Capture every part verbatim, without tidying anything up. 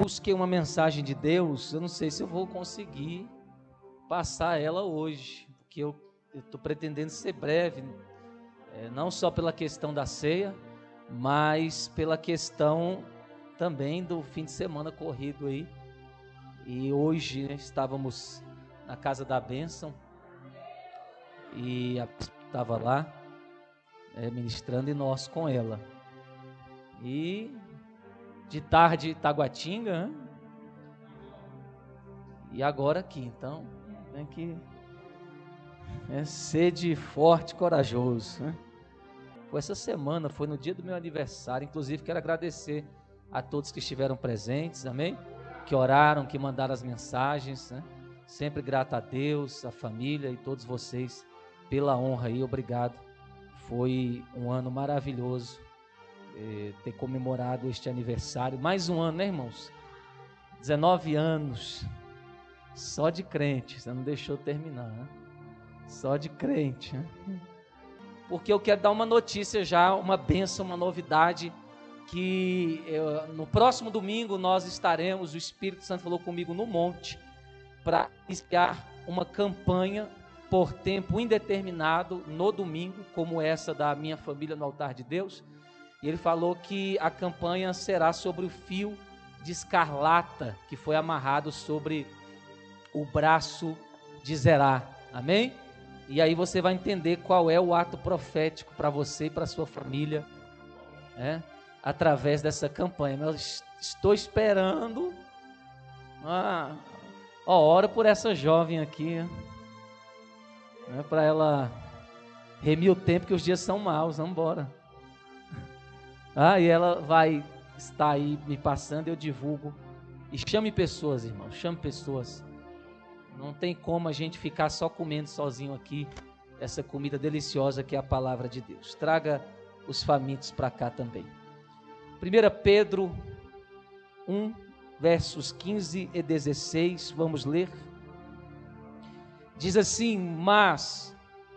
busquei uma mensagem de Deus, eu não sei se eu vou conseguir passar ela hoje, porque eu estou pretendendo ser breve, é, não só pela questão da ceia, mas pela questão também do fim de semana corrido aí. E hoje, né, estávamos na Casa da Bênção e estava lá é, ministrando e nós com ela. E de tarde Taguatinga, né? E agora aqui, então tem que é, sede forte, corajoso, né? Foi essa semana, foi no dia do meu aniversário. Inclusive quero agradecer a todos que estiveram presentes, amém? Que oraram, que mandaram as mensagens, né? Sempre grato a Deus, a família e todos vocês pela honra aí, obrigado. Foi um ano maravilhoso eh, ter comemorado este aniversário. Mais um ano, né, irmãos? dezenove anos, só de crente, você não deixou terminar, né? Só de crente, né? Porque eu quero dar uma notícia já, uma bênção, uma novidade, que eu, no próximo domingo nós estaremos, o Espírito Santo falou comigo no monte, para iniciar uma campanha por tempo indeterminado no domingo, como essa da minha família no altar de Deus. E ele falou que a campanha será sobre o fio de escarlata que foi amarrado sobre o braço de Zerá, amém? E aí você vai entender qual é o ato profético para você e para sua família, né? Através dessa campanha. Mas estou esperando, ah, ó, ora por essa jovem aqui, né, para ela remir o tempo, que os dias são maus, vamos embora. Ah, e ela vai estar aí me passando, eu divulgo. E chame pessoas, irmão, chame pessoas. Não tem como a gente ficar só comendo sozinho aqui essa comida deliciosa que é a palavra de Deus. Traga os famintos para cá também. primeira Pedro um, versos quinze e dezesseis, vamos ler. Diz assim: mas,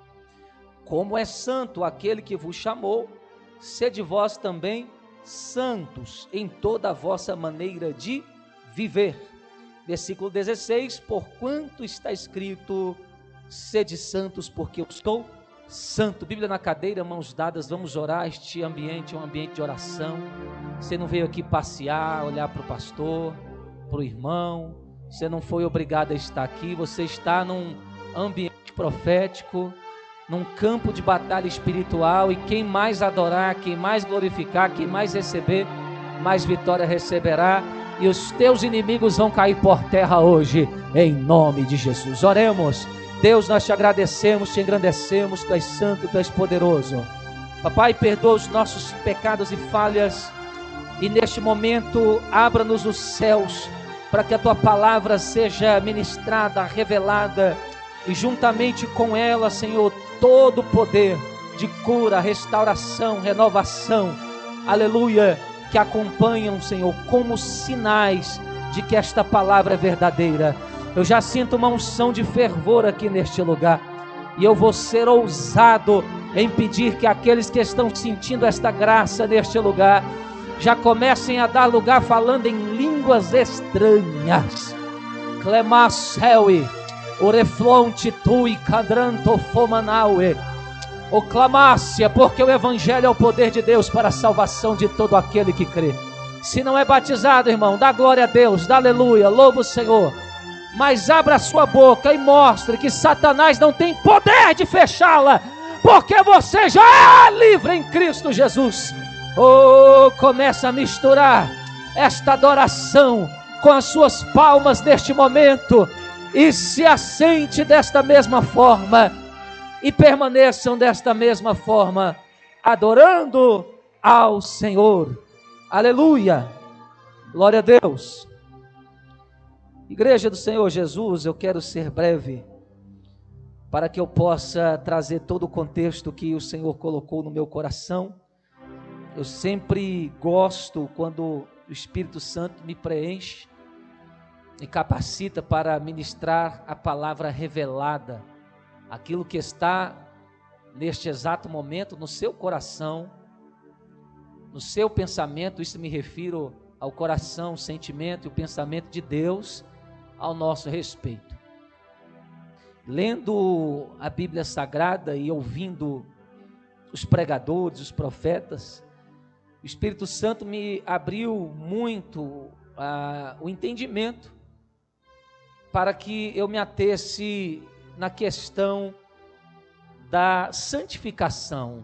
como é santo aquele que vos chamou, sede vós também santos em toda a vossa maneira de viver. Versículo dezesseis, porquanto está escrito, sede santos porque eu sou santo. Bíblia na cadeira, mãos dadas, vamos orar. Este ambiente é um ambiente de oração. Você não veio aqui passear, olhar para o pastor, para o irmão, você não foi obrigado a estar aqui, você está num ambiente profético, num campo de batalha espiritual, e quem mais adorar, quem mais glorificar, quem mais receber, mais vitória receberá, e os teus inimigos vão cair por terra hoje, em nome de Jesus. Oremos. Deus, nós te agradecemos, te engrandecemos, tu és santo, tu és poderoso. Papai, perdoa os nossos pecados e falhas, e neste momento abra-nos os céus, para que a tua palavra seja ministrada, revelada, e juntamente com ela, Senhor, todo o poder de cura, restauração, renovação, aleluia, que acompanham, Senhor, como sinais de que esta palavra é verdadeira. Eu já sinto uma unção de fervor aqui neste lugar, e eu vou ser ousado em pedir que aqueles que estão sentindo esta graça neste lugar, já comecem a dar lugar falando em línguas estranhas. Clemasseui, oreflonte tui cadranto fomanaue, o clamácia, porque o evangelho é o poder de Deus para a salvação de todo aquele que crê. Se não é batizado, irmão, dá glória a Deus, dá aleluia, louva o Senhor, mas abra a sua boca e mostre que Satanás não tem poder de fechá-la, porque você já é livre em Cristo Jesus. Oh, começa a misturar esta adoração com as suas palmas neste momento, e se assente desta mesma forma, e permaneçam desta mesma forma, adorando ao Senhor. Aleluia, glória a Deus. Igreja do Senhor Jesus, eu quero ser breve, para que eu possa trazer todo o contexto que o Senhor colocou no meu coração. Eu sempre gosto quando o Espírito Santo me preenche e capacita para ministrar a palavra revelada, aquilo que está neste exato momento no seu coração, no seu pensamento. Isso me refiro ao coração, o sentimento e o pensamento de Deus ao nosso respeito. Lendo a Bíblia Sagrada e ouvindo os pregadores, os profetas, o Espírito Santo me abriu muito uh, o entendimento para que eu me atesse na questão da santificação.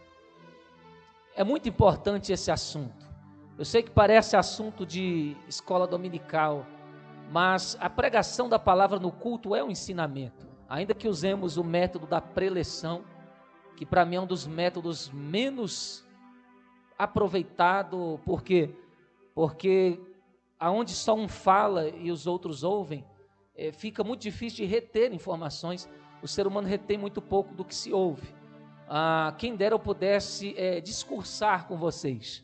É muito importante esse assunto. Eu sei que parece assunto de escola dominical, mas a pregação da palavra no culto é um ensinamento. Ainda que usemos o método da preleção, que para mim é um dos métodos menos aproveitado, por quê? Porque aonde só um fala e os outros ouvem, é, fica muito difícil de reter informações. O ser humano retém muito pouco do que se ouve. Ah, quem dera eu pudesse é, discursar com vocês,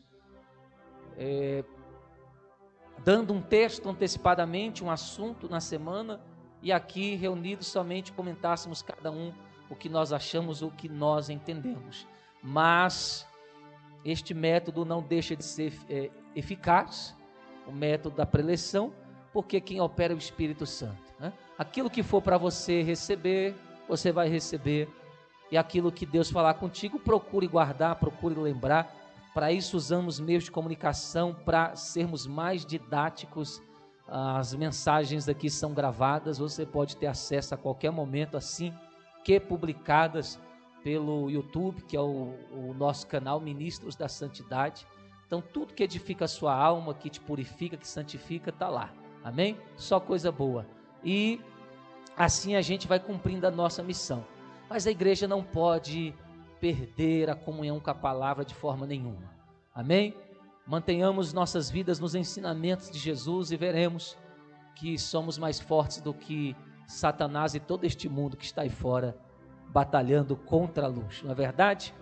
é, dando um texto antecipadamente, um assunto na semana, e aqui reunidos somente comentássemos cada um o que nós achamos, o que nós entendemos. Mas este método não deixa de ser é, eficaz, o método da preleção, porque quem opera é o Espírito Santo, né? Aquilo que for para você receber, você vai receber, e aquilo que Deus falar contigo, procure guardar, procure lembrar. Para isso usamos meios de comunicação, para sermos mais didáticos. As mensagens aqui são gravadas, você pode ter acesso a qualquer momento, assim que publicadas pelo YouTube, que é o, o nosso canal Ministros da Santidade. Então tudo que edifica a sua alma, que te purifica, que santifica, está lá, amém? Só coisa boa, e assim a gente vai cumprindo a nossa missão. Mas a igreja não pode perder a comunhão com a palavra de forma nenhuma, amém? Mantenhamos nossas vidas nos ensinamentos de Jesus e veremos que somos mais fortes do que Satanás e todo este mundo que está aí fora batalhando contra a luz, não é verdade?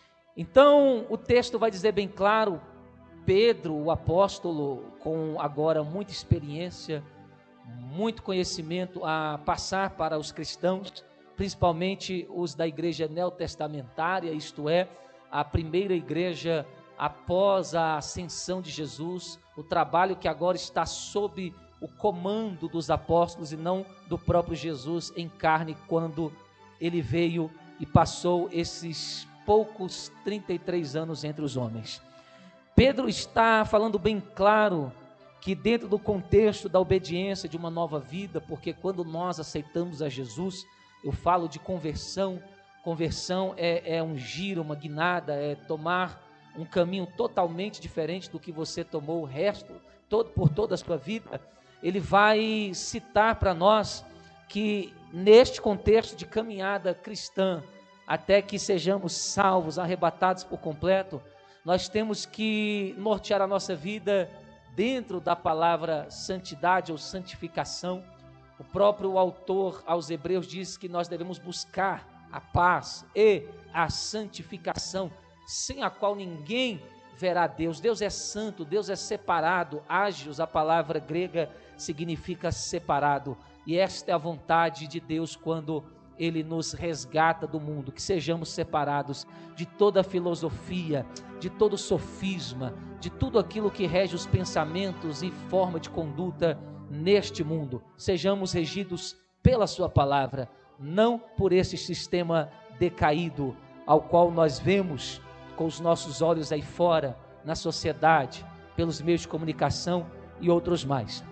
Então o texto vai dizer bem claro, Pedro, o apóstolo, com agora muita experiência, muito conhecimento a passar para os cristãos, principalmente os da igreja neotestamentária, isto é, a primeira igreja após a ascensão de Jesus, o trabalho que agora está sob o comando dos apóstolos e não do próprio Jesus em carne, quando ele veio e passou esses poucos trinta e três anos entre os homens. Pedro está falando bem claro que dentro do contexto da obediência de uma nova vida, porque quando nós aceitamos a Jesus, eu falo de conversão, conversão é, é um giro, uma guinada, é tomar um caminho totalmente diferente do que você tomou o resto, todo, por toda a sua vida. Ele vai citar para nós que neste contexto de caminhada cristã, até que sejamos salvos, arrebatados por completo, nós temos que nortear a nossa vida dentro da palavra santidade ou santificação. O próprio autor aos Hebreus diz que nós devemos buscar a paz e a santificação, sem a qual ninguém verá Deus. Deus é santo, Deus é separado. Ágios, a palavra grega, significa separado, e esta é a vontade de Deus quando Ele nos resgata do mundo, que sejamos separados de toda filosofia, de todo sofisma, de tudo aquilo que rege os pensamentos e forma de conduta neste mundo. Sejamos regidos pela sua palavra, não por esse sistema decaído ao qual nós vemos com os nossos olhos aí fora, na sociedade, pelos meios de comunicação e outros mais.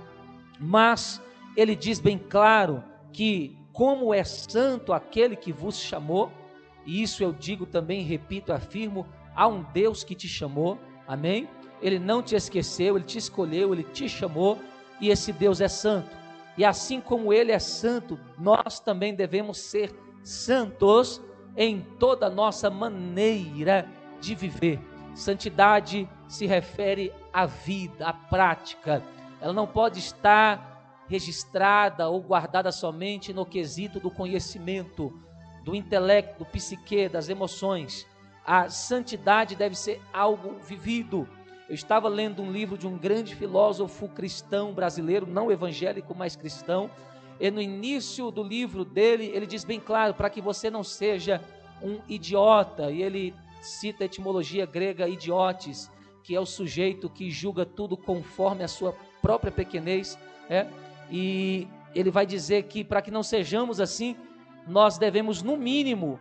Mas ele diz bem claro que como é santo aquele que vos chamou, e isso eu digo também, repito, afirmo, há um Deus que te chamou, amém? Ele não te esqueceu, Ele te escolheu, Ele te chamou, e esse Deus é santo, e assim como Ele é santo, nós também devemos ser santos em toda a nossa maneira de viver. Santidade se refere à vida, à prática, ela não pode estar registrada ou guardada somente no quesito do conhecimento, do intelecto, do psique, das emoções. A santidade deve ser algo vivido. Eu estava lendo um livro de um grande filósofo cristão brasileiro, não evangélico, mas cristão, e no início do livro dele, ele diz bem claro, para que você não seja um idiota, e ele cita a etimologia grega idiotes, que é o sujeito que julga tudo conforme a sua própria pequenez, é? E ele vai dizer que para que não sejamos assim, nós devemos no mínimo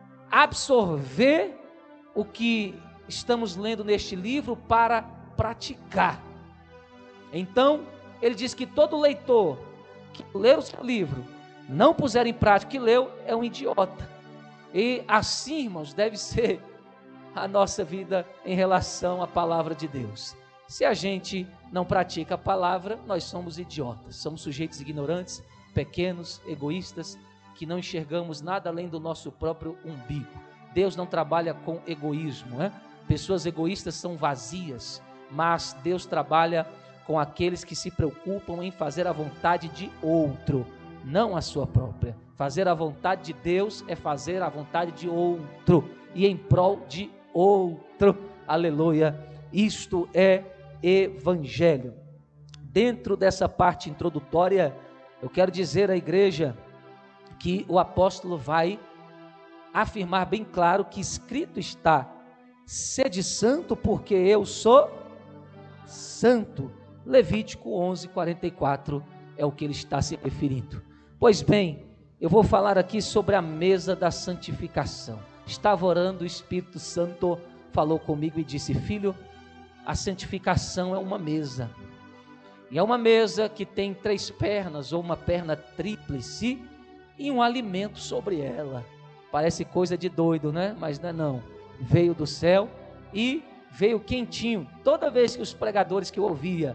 absorver o que estamos lendo neste livro para praticar. Então, ele diz que todo leitor que ler o seu livro, não puser em prática o que leu, é um idiota. E assim, irmãos, deve ser a nossa vida em relação à palavra de Deus. Se a gente não pratica a palavra, nós somos idiotas, somos sujeitos ignorantes, pequenos, egoístas, que não enxergamos nada além do nosso próprio umbigo. Deus não trabalha com egoísmo, né? Pessoas egoístas são vazias, mas Deus trabalha com aqueles que se preocupam em fazer a vontade de outro, não a sua própria. Fazer a vontade de Deus é fazer a vontade de outro, e em prol de outro. Aleluia! Isto é evangelho. Dentro dessa parte introdutória, eu quero dizer à igreja que o apóstolo vai afirmar bem claro que escrito está: sede santo porque eu sou santo. Levítico onze, quarenta e quatro é o que ele está se referindo. Pois bem, eu vou falar aqui sobre a mesa da santificação. Estava orando, o Espírito Santo falou comigo e disse: filho, a santificação é uma mesa, e é uma mesa que tem três pernas, ou uma perna tríplice, e um alimento sobre ela. Parece coisa de doido, né? Mas não é não. Veio do céu e veio quentinho. Toda vez que os pregadores que eu ouvia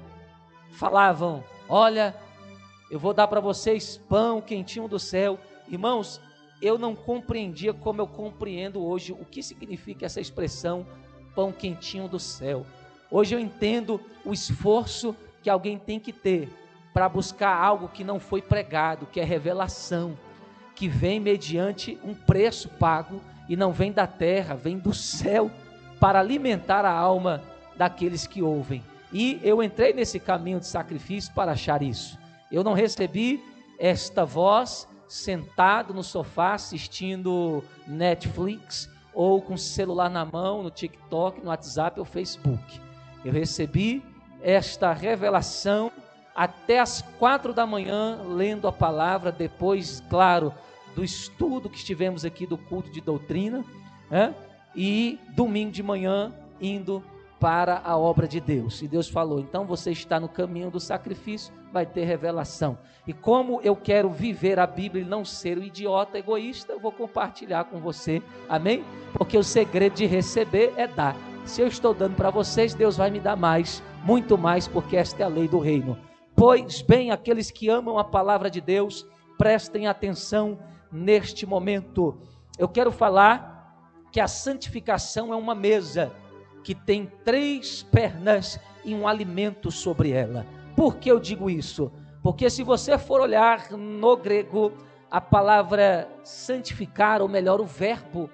falavam: olha, eu vou dar para vocês pão quentinho do céu, irmãos, eu não compreendia como eu compreendo hoje o que significa essa expressão pão quentinho do céu. Hoje eu entendo o esforço que alguém tem que ter para buscar algo que não foi pregado, que é revelação, que vem mediante um preço pago, e não vem da terra, vem do céu, para alimentar a alma daqueles que ouvem. E eu entrei nesse caminho de sacrifício para achar isso. Eu não recebi esta voz sentado no sofá assistindo Netflix, ou com o celular na mão, no TikTok, no WhatsApp ou Facebook. Eu recebi esta revelação até as quatro da manhã, lendo a palavra, depois, claro, do estudo que estivemos aqui do culto de doutrina, né? E domingo de manhã, indo para a obra de Deus. E Deus falou: então você está no caminho do sacrifício, vai ter revelação. E como eu quero viver a Bíblia e não ser um idiota egoísta, eu vou compartilhar com você, amém? Porque o segredo de receber é dar. Se eu estou dando para vocês, Deus vai me dar mais, muito mais, porque esta é a lei do reino. Pois bem, aqueles que amam a palavra de Deus, prestem atenção neste momento. Eu quero falar que a santificação é uma mesa que tem três pernas e um alimento sobre ela. Por que eu digo isso? Porque se você for olhar no grego, a palavra santificar, ou melhor, o verbo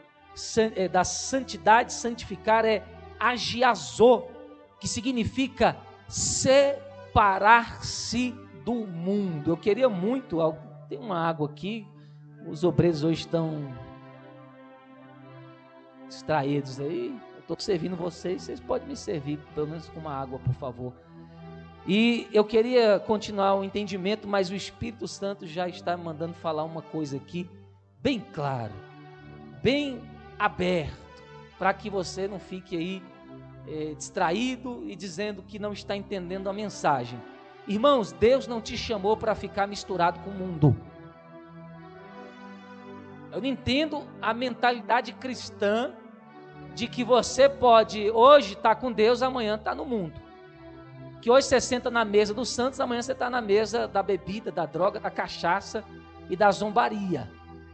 da santidade, santificar, é agiazo, que significa separar-se do mundo. Eu queria muito, tem uma água aqui, os obreiros hoje estão distraídos aí, eu estou servindo vocês, vocês podem me servir, pelo menos com uma água, por favor. E eu queria continuar o entendimento, mas o Espírito Santo já está mandando falar uma coisa aqui, bem claro, bem aberto, para que você não fique aí é, distraído e dizendo que não está entendendo a mensagem. Irmãos, Deus não te chamou para ficar misturado com o mundo. Eu não entendo a mentalidade cristã de que você pode hoje estar com Deus, amanhã estar no mundo. Que hoje você senta na mesa dos santos, amanhã você está na mesa da bebida, da droga, da cachaça e da zombaria.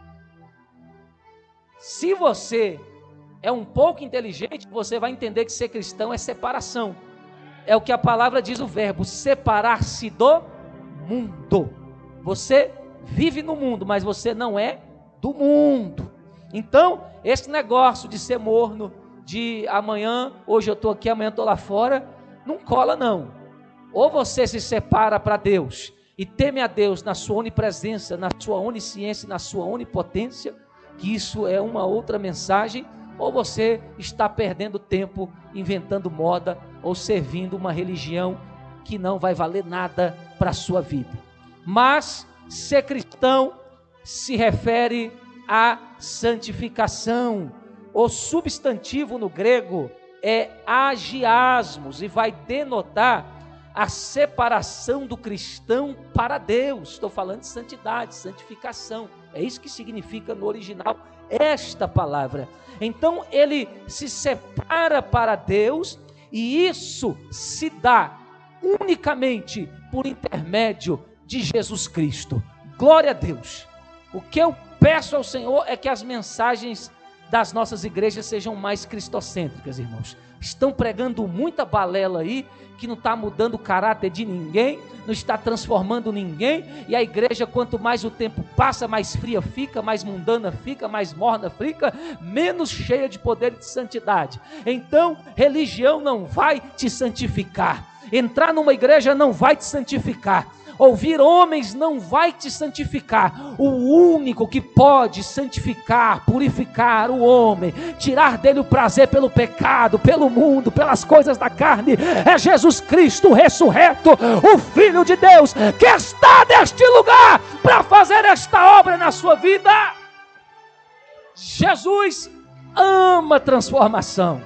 Se você é um pouco inteligente, você vai entender que ser cristão é separação. É o que a palavra diz, o verbo separar-se do mundo. Você vive no mundo, mas você não é do mundo. Então, esse negócio de ser morno, de amanhã, hoje eu estou aqui, amanhã estou lá fora, não cola não. Ou você se separa para Deus e teme a Deus na sua onipresença, na sua onisciência, na sua onipotência, que isso é uma outra mensagem, ou você está perdendo tempo inventando moda ou servindo uma religião que não vai valer nada para a sua vida. Mas ser cristão se refere à santificação. O substantivo no grego é agiasmos e vai denotar a separação do cristão para Deus. Estou falando de santidade, santificação. É isso que significa no original esta palavra. Então ele se separa para Deus, e isso se dá unicamente por intermédio de Jesus Cristo. Glória a Deus. O que eu peço ao Senhor é que as mensagens das nossas igrejas sejam mais cristocêntricas, irmãos. Estão pregando muita balela aí, que não está mudando o caráter de ninguém, não está transformando ninguém, e a igreja, quanto mais o tempo passa, mais fria fica, mais mundana fica, mais morna fica, menos cheia de poder e de santidade. Então, religião não vai te santificar, entrar numa igreja não vai te santificar, ouvir homens não vai te santificar. O único que pode santificar, purificar o homem, tirar dele o prazer pelo pecado, pelo mundo, pelas coisas da carne, é Jesus Cristo ressurreto, o Filho de Deus, que está neste lugar para fazer esta obra na sua vida. Jesus ama transformação.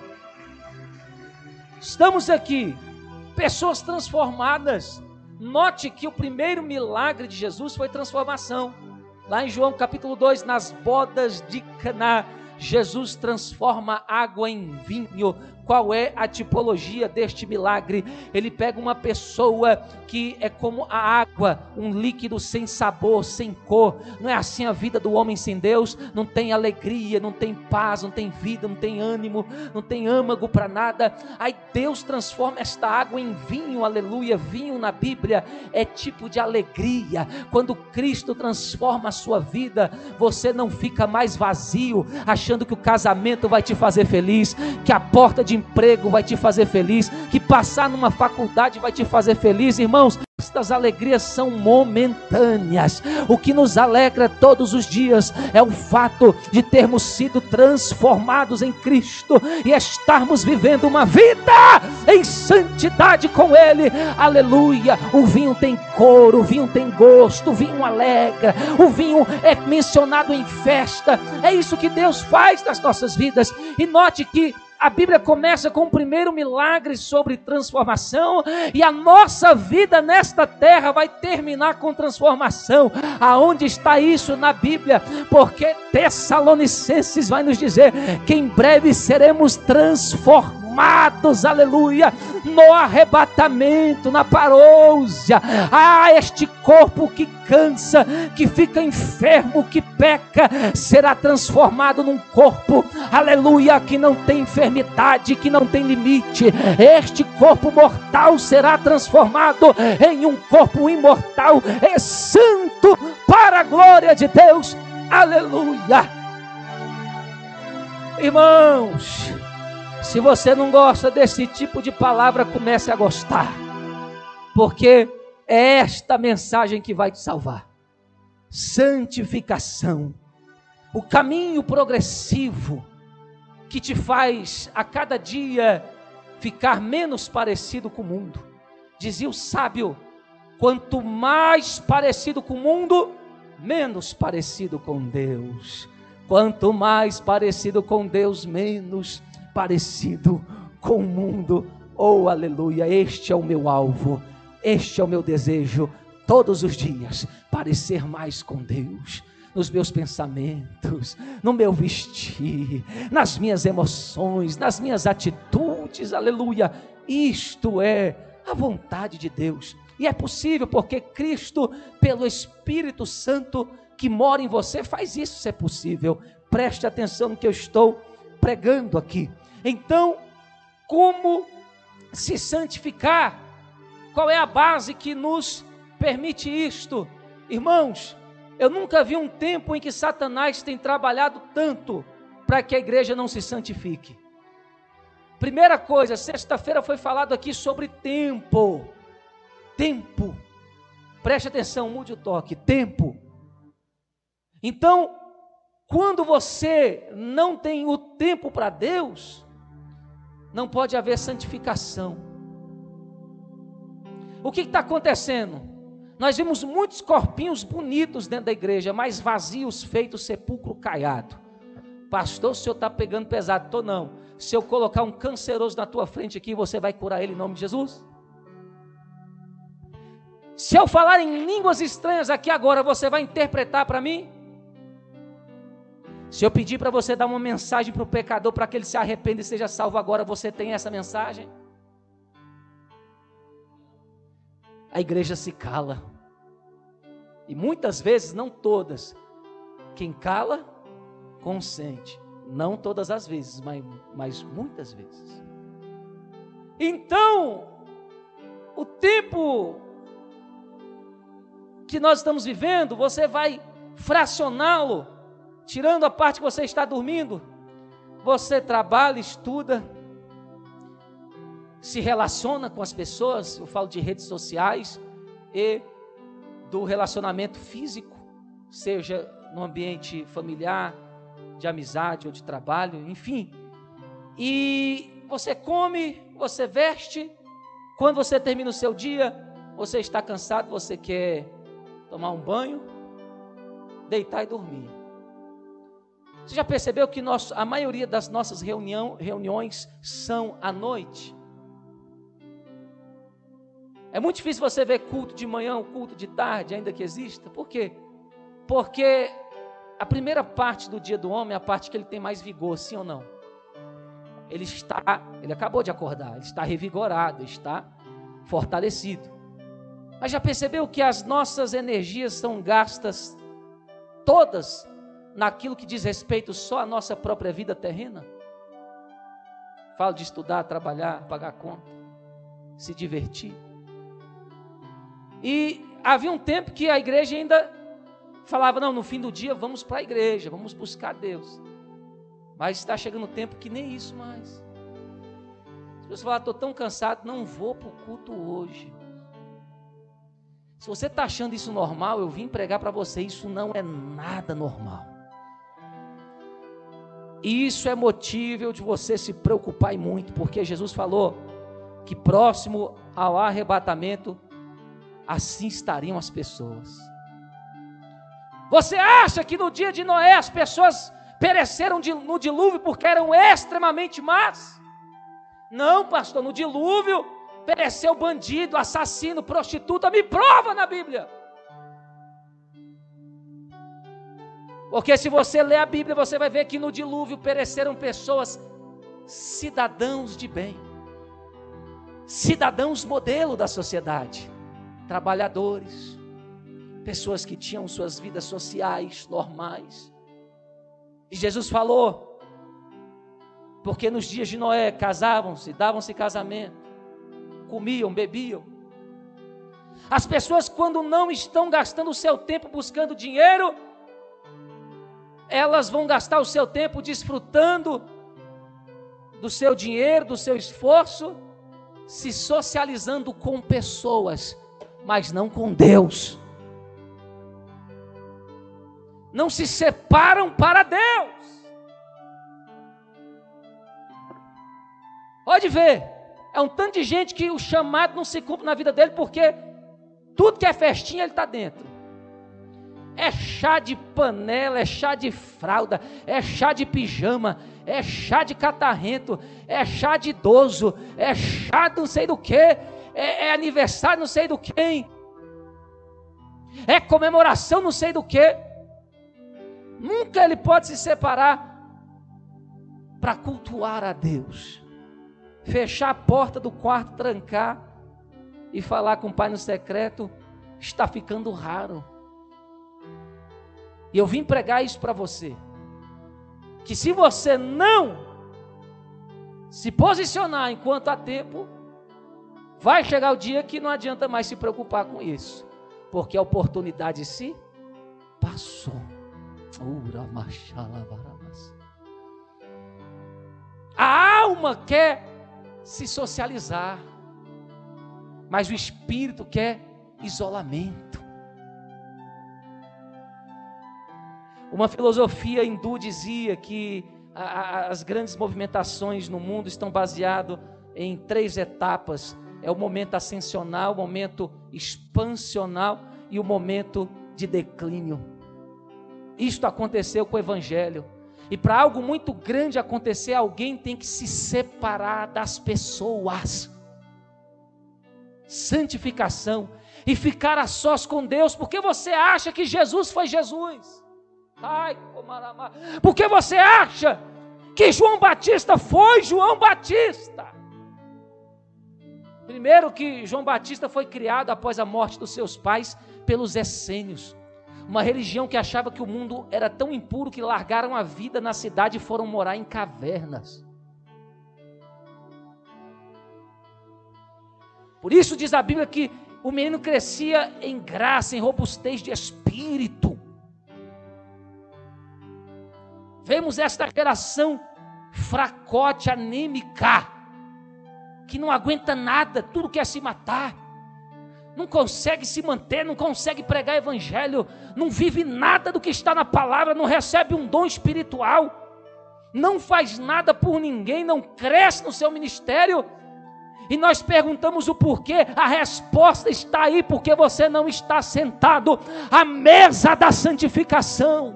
Estamos aqui, pessoas transformadas. Note que o primeiro milagre de Jesus foi transformação. Lá em João capítulo dois, nas bodas de Caná, Jesus transforma água em vinho. Qual é a tipologia deste milagre? Ele pega uma pessoa que é como a água, um líquido sem sabor, sem cor. Não é assim a vida do homem sem Deus? Não tem alegria, não tem paz, não tem vida, não tem ânimo, não tem âmago para nada. Aí Deus transforma esta água em vinho, aleluia. Vinho na Bíblia é tipo de alegria. Quando Cristo transforma a sua vida, você não fica mais vazio, achando que o casamento vai te fazer feliz, que a porta de emprego vai te fazer feliz, que passar numa faculdade vai te fazer feliz. Irmãos, estas alegrias são momentâneas. O que nos alegra todos os dias é o fato de termos sido transformados em Cristo e estarmos vivendo uma vida em santidade com Ele. Aleluia. O vinho tem cor, o vinho tem gosto, o vinho alegra, o vinho é mencionado em festa. É isso que Deus faz nas nossas vidas. E note que a Bíblia começa com o primeiro milagre sobre transformação, e a nossa vida nesta terra vai terminar com transformação. Aonde está isso na Bíblia? Porque Tessalonicenses vai nos dizer que em breve seremos transformados, aleluia, no arrebatamento, na parousia. Ah, este corpo que cansa, que fica enfermo, que peca, será transformado num corpo, aleluia, que não tem enfermidade, que não tem limite. Este corpo mortal será transformado em um corpo imortal e santo para a glória de Deus, aleluia. Irmãos, se você não gosta desse tipo de palavra, comece a gostar, porque é esta mensagem que vai te salvar. Santificação, o caminho progressivo que te faz a cada dia ficar menos parecido com o mundo. Dizia o sábio: quanto mais parecido com o mundo, menos parecido com Deus. Quanto mais parecido com Deus, menos parecido com o mundo. Oh, aleluia, este é o meu alvo, este é o meu desejo, todos os dias, parecer mais com Deus, nos meus pensamentos, no meu vestir, nas minhas emoções, nas minhas atitudes, aleluia. Isto é a vontade de Deus, e é possível porque Cristo, pelo Espírito Santo que mora em você, faz isso ser possível. Preste atenção no que eu estou pregando aqui. Então, como se santificar? Qual é a base que nos permite isto? Irmãos, eu nunca vi um tempo em que Satanás tem trabalhado tanto para que a igreja não se santifique. Primeira coisa, sexta-feira foi falado aqui sobre tempo. Tempo. Preste atenção, mude o toque. Tempo. Então, Quando você não tem o tempo para Deus, não pode haver santificação. O que está acontecendo? Nós vimos muitos corpinhos bonitos dentro da igreja, mas vazios, feitos sepulcro caiado. Pastor, o senhor está pegando pesado. Estou não. Se eu colocar um canceroso na tua frente aqui, você vai curar ele em nome de Jesus? Se eu falar em línguas estranhas aqui agora, você vai interpretar para mim? Se eu pedir para você dar uma mensagem para o pecador, para que ele se arrependa e seja salvo agora, você tem essa mensagem? A igreja se cala. E muitas vezes, não todas, quem cala, consente. Não todas as vezes, mas, mas muitas vezes. Então, o tempo que nós estamos vivendo, você vai fracioná-lo, tirando a parte que você está dormindo. Você trabalha, estuda, se relaciona com as pessoas, eu falo de redes sociais e do relacionamento físico, seja no ambiente familiar, de amizade ou de trabalho, enfim. E você come, você veste, quando você termina o seu dia, você está cansado, você quer tomar um banho, deitar e dormir. Você já percebeu que nós, a maioria das nossas reunião, reuniões são à noite? É muito difícil você ver culto de manhã, culto de tarde, ainda que exista. Por quê? Porque a primeira parte do dia do homem é a parte que ele tem mais vigor, sim ou não? Ele está, ele acabou de acordar, ele está revigorado, está fortalecido. Mas já percebeu que as nossas energias são gastas todas naquilo que diz respeito só à nossa própria vida terrena? Falo de estudar, trabalhar, pagar conta, se divertir. E havia um tempo que a igreja ainda falava, não, no fim do dia vamos para a igreja, vamos buscar Deus. Mas está chegando o tempo que nem isso mais. As pessoas falam, estou tão cansado, não vou para o culto hoje. Se você está achando isso normal, eu vim pregar para você, isso não é nada normal. Isso é motivo de você se preocupar muito, porque Jesus falou que próximo ao arrebatamento, assim estariam as pessoas. Você acha que no dia de Noé as pessoas pereceram no dilúvio porque eram extremamente más? Não, pastor, no dilúvio pereceu bandido, assassino, prostituta. Me prova na Bíblia. Porque se você ler a Bíblia, você vai ver que no dilúvio pereceram pessoas, cidadãos de bem, cidadãos modelo da sociedade, trabalhadores, pessoas que tinham suas vidas sociais normais. E Jesus falou, porque nos dias de Noé casavam-se, davam-se casamento, comiam, bebiam. As pessoas, quando não estão gastando o seu tempo buscando dinheiro, elas vão gastar o seu tempo desfrutando do seu dinheiro, do seu esforço, se socializando com pessoas, mas não com Deus. Não se separam para Deus. Pode ver, é um tanto de gente que o chamado não se cumpre na vida dele, porque tudo que é festinha ele está dentro. É chá de panela, é chá de fralda, é chá de pijama, é chá de catarrento, é chá de idoso, é chá de não sei do que, é, é aniversário não sei do quem, é comemoração não sei do que. Nunca ele pode se separar para cultuar a Deus, fechar a porta do quarto, trancar e falar com o Pai no secreto, está ficando raro. E eu vim pregar isso para você, que se você não se posicionar enquanto há tempo, vai chegar o dia que não adianta mais se preocupar com isso, porque a oportunidade se passou. A alma quer se socializar, mas o espírito quer isolamento. Uma filosofia hindu dizia que a, a, as grandes movimentações no mundo estão baseadas em três etapas. É o momento ascensional, o momento expansional e o momento de declínio. Isto aconteceu com o Evangelho. E para algo muito grande acontecer, alguém tem que se separar das pessoas. Santificação. E ficar a sós com Deus. Porque você acha que Jesus foi Jesus? Ai, porque você acha que João Batista foi João Batista? Primeiro que João Batista foi criado após a morte dos seus pais pelos essênios, uma religião que achava que o mundo era tão impuro que largaram a vida na cidade e foram morar em cavernas. Por isso diz a Bíblia que o menino crescia em graça, em robustez de espírito. Vemos esta geração fracote, anêmica, que não aguenta nada, tudo quer se matar, não consegue se manter, não consegue pregar evangelho, não vive nada do que está na palavra, não recebe um dom espiritual, não faz nada por ninguém, não cresce no seu ministério. E nós perguntamos o porquê. A resposta está aí, porque você não está sentado à mesa da santificação.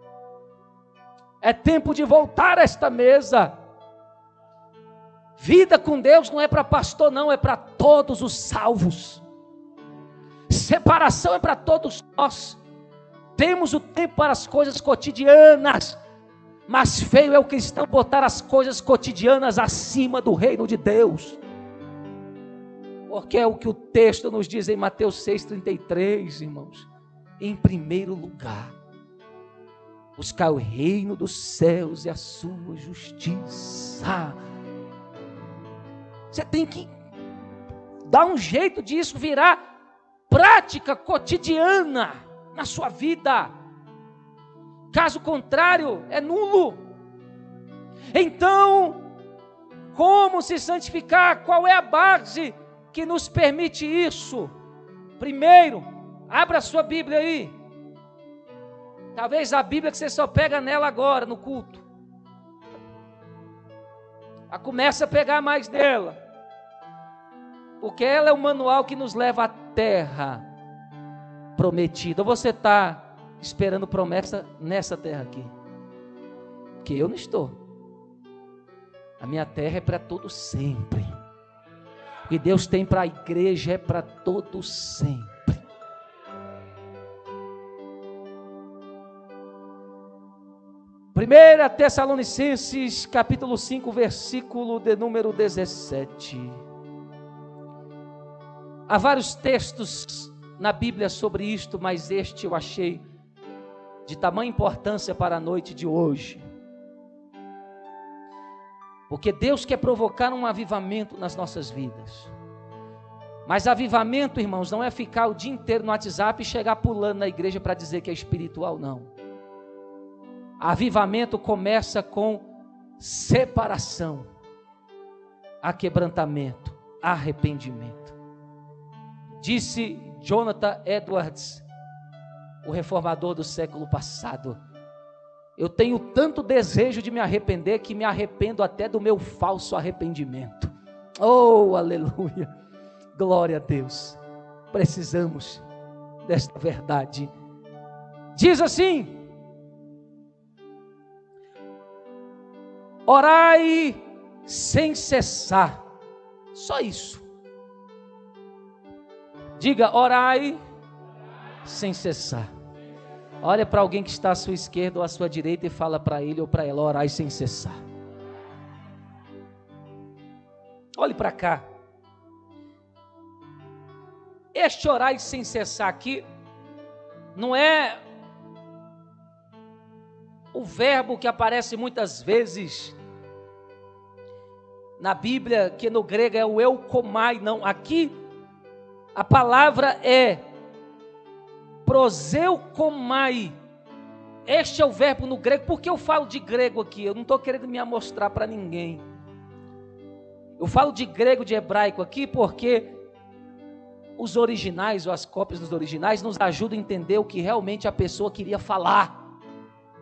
É tempo de voltar a esta mesa. Vida com Deus não é para pastor, não, é para todos os salvos. Separação é para todos nós. Temos o tempo para as coisas cotidianas, mas feio é o cristão botar as coisas cotidianas acima do reino de Deus. Porque é o que o texto nos diz em Mateus seis, trinta e três, irmãos. Em primeiro lugar, buscar o reino dos céus e a sua justiça. Você tem que dar um jeito disso virar prática cotidiana na sua vida. Caso contrário, é nulo. Então, como se santificar? Qual é a base que nos permite isso? Primeiro, abra a sua Bíblia aí. Talvez a Bíblia que você só pega nela agora, no culto. A começa a pegar mais nela. Porque ela é o manual que nos leva à terra prometida. Ou você está esperando promessa nessa terra aqui? Porque eu não estou. A minha terra é para todo sempre. O que Deus tem para a igreja é para todo sempre. Primeira Tessalonicenses, capítulo cinco, versículo de número dezessete. Há vários textos na Bíblia sobre isto, mas este eu achei de tamanha importância para a noite de hoje. Porque Deus quer provocar um avivamento nas nossas vidas. Mas avivamento, irmãos, não é ficar o dia inteiro no WhatsApp e chegar pulando na igreja para dizer que é espiritual, não. Avivamento começa com separação, aquebrantamento, arrependimento. Disse Jonathan Edwards, o reformador do século passado: eu tenho tanto desejo de me arrepender que me arrependo até do meu falso arrependimento. Oh, aleluia, glória a Deus. Precisamos desta verdade. Diz assim: orai sem cessar. Só isso. Diga, orai sem cessar. Olha para alguém que está à sua esquerda ou à sua direita e fala para ele ou para ela: orai sem cessar. Olhe para cá. Este orai sem cessar aqui não é o verbo que aparece muitas vezes na Bíblia, que no grego é o eukomai, não. Aqui a palavra é proseukomai. Este é o verbo no grego. Por que eu falo de grego aqui? Eu não estou querendo me amostrar para ninguém. Eu falo de grego, de hebraico aqui, porque os originais, ou as cópias dos originais, nos ajudam a entender o que realmente a pessoa queria falar.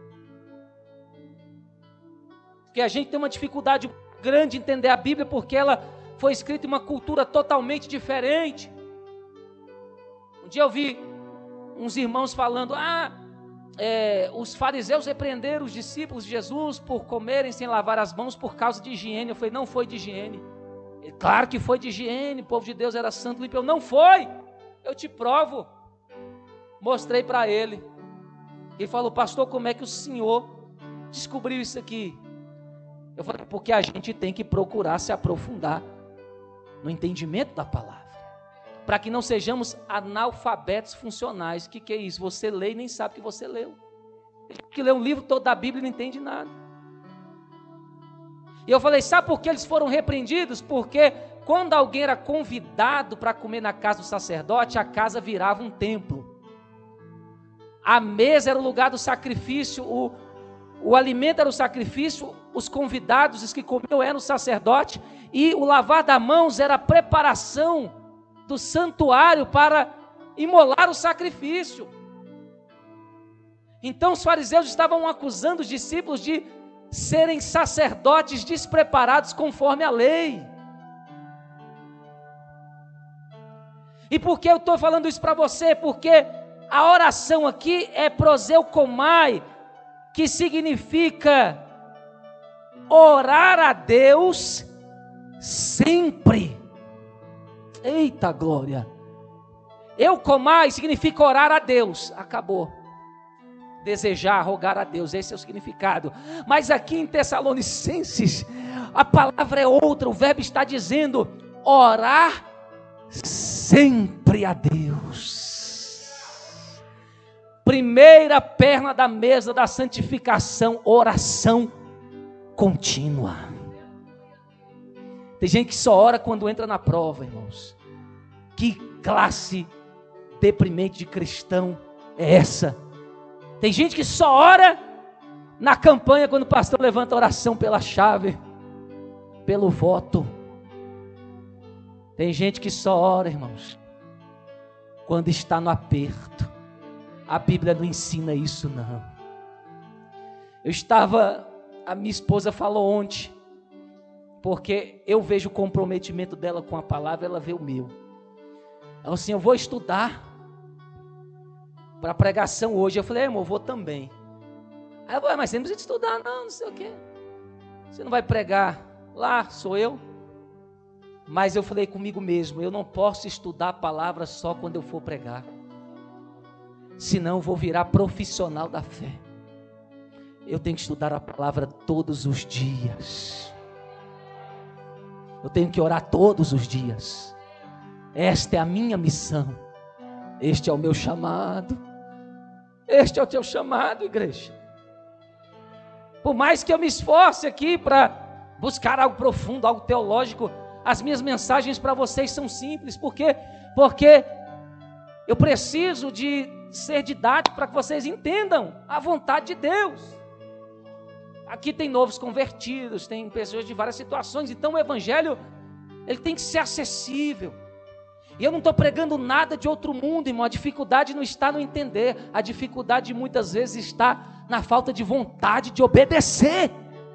Porque a gente tem uma dificuldade grande de entender a Bíblia, porque ela foi escrita em uma cultura totalmente diferente. Um dia eu vi uns irmãos falando, ah, é, os fariseus repreenderam os discípulos de Jesus por comerem sem lavar as mãos por causa de higiene. Eu falei, não foi de higiene. Ele, claro que foi de higiene, o povo de Deus era santo, limpo. Eu, não foi, eu te provo. Mostrei para ele. Ele falou, pastor, como é que o senhor descobriu isso aqui? Eu falei, porque a gente tem que procurar se aprofundar no entendimento da palavra, para que não sejamos analfabetos funcionais. O que, que é isso? Você lê e nem sabe que você leu. Tem gente que lê um livro todo da Bíblia e não entende nada. E eu falei, sabe por que eles foram repreendidos? Porque quando alguém era convidado para comer na casa do sacerdote, a casa virava um templo. A mesa era o lugar do sacrifício, o, o alimento era o sacrifício, os convidados, os que comiam eram o sacerdote, e o lavar das mãos era a preparação do santuário para imolar o sacrifício. Então os fariseus estavam acusando os discípulos de serem sacerdotes despreparados conforme a lei. E por que eu estou falando isso para você? Porque a oração aqui é proseukomai, que significa orar a Deus sempre. Eita glória! Eukomai significa orar a Deus. Acabou. Desejar, rogar a Deus, esse é o significado. Mas aqui em Tessalonicenses, a palavra é outra. O verbo está dizendo orar sempre a Deus. Primeira perna da mesa da santificação, oração contínua. Tem gente que só ora quando entra na prova, irmãos. Que classe deprimente de cristão é essa? Tem gente que só ora na campanha quando o pastor levanta a oração pela chave, pelo voto. Tem gente que só ora, irmãos, quando está no aperto. A Bíblia não ensina isso, não. Eu estava, a minha esposa falou ontem, porque eu vejo o comprometimento dela com a palavra, ela vê o meu. Ela falou assim, eu vou estudar para pregação hoje. Eu falei, amor, eu vou também. Aí eu falei, mas você não precisa estudar não, não sei o quê. Você não vai pregar lá, sou eu. Mas eu falei comigo mesmo, eu não posso estudar a palavra só quando eu for pregar. Senão eu vou virar profissional da fé. Eu tenho que estudar a palavra todos os dias. Eu tenho que orar todos os dias. Esta é a minha missão. Este é o meu chamado. Este é o teu chamado, igreja. Por mais que eu me esforce aqui para buscar algo profundo, algo teológico, as minhas mensagens para vocês são simples. Por quê? Porque eu preciso de ser didático para que vocês entendam a vontade de Deus. Aqui tem novos convertidos, tem pessoas de várias situações, então o evangelho ele tem que ser acessível. E eu não estou pregando nada de outro mundo, irmão. A dificuldade não está no entender, a dificuldade muitas vezes está na falta de vontade de obedecer.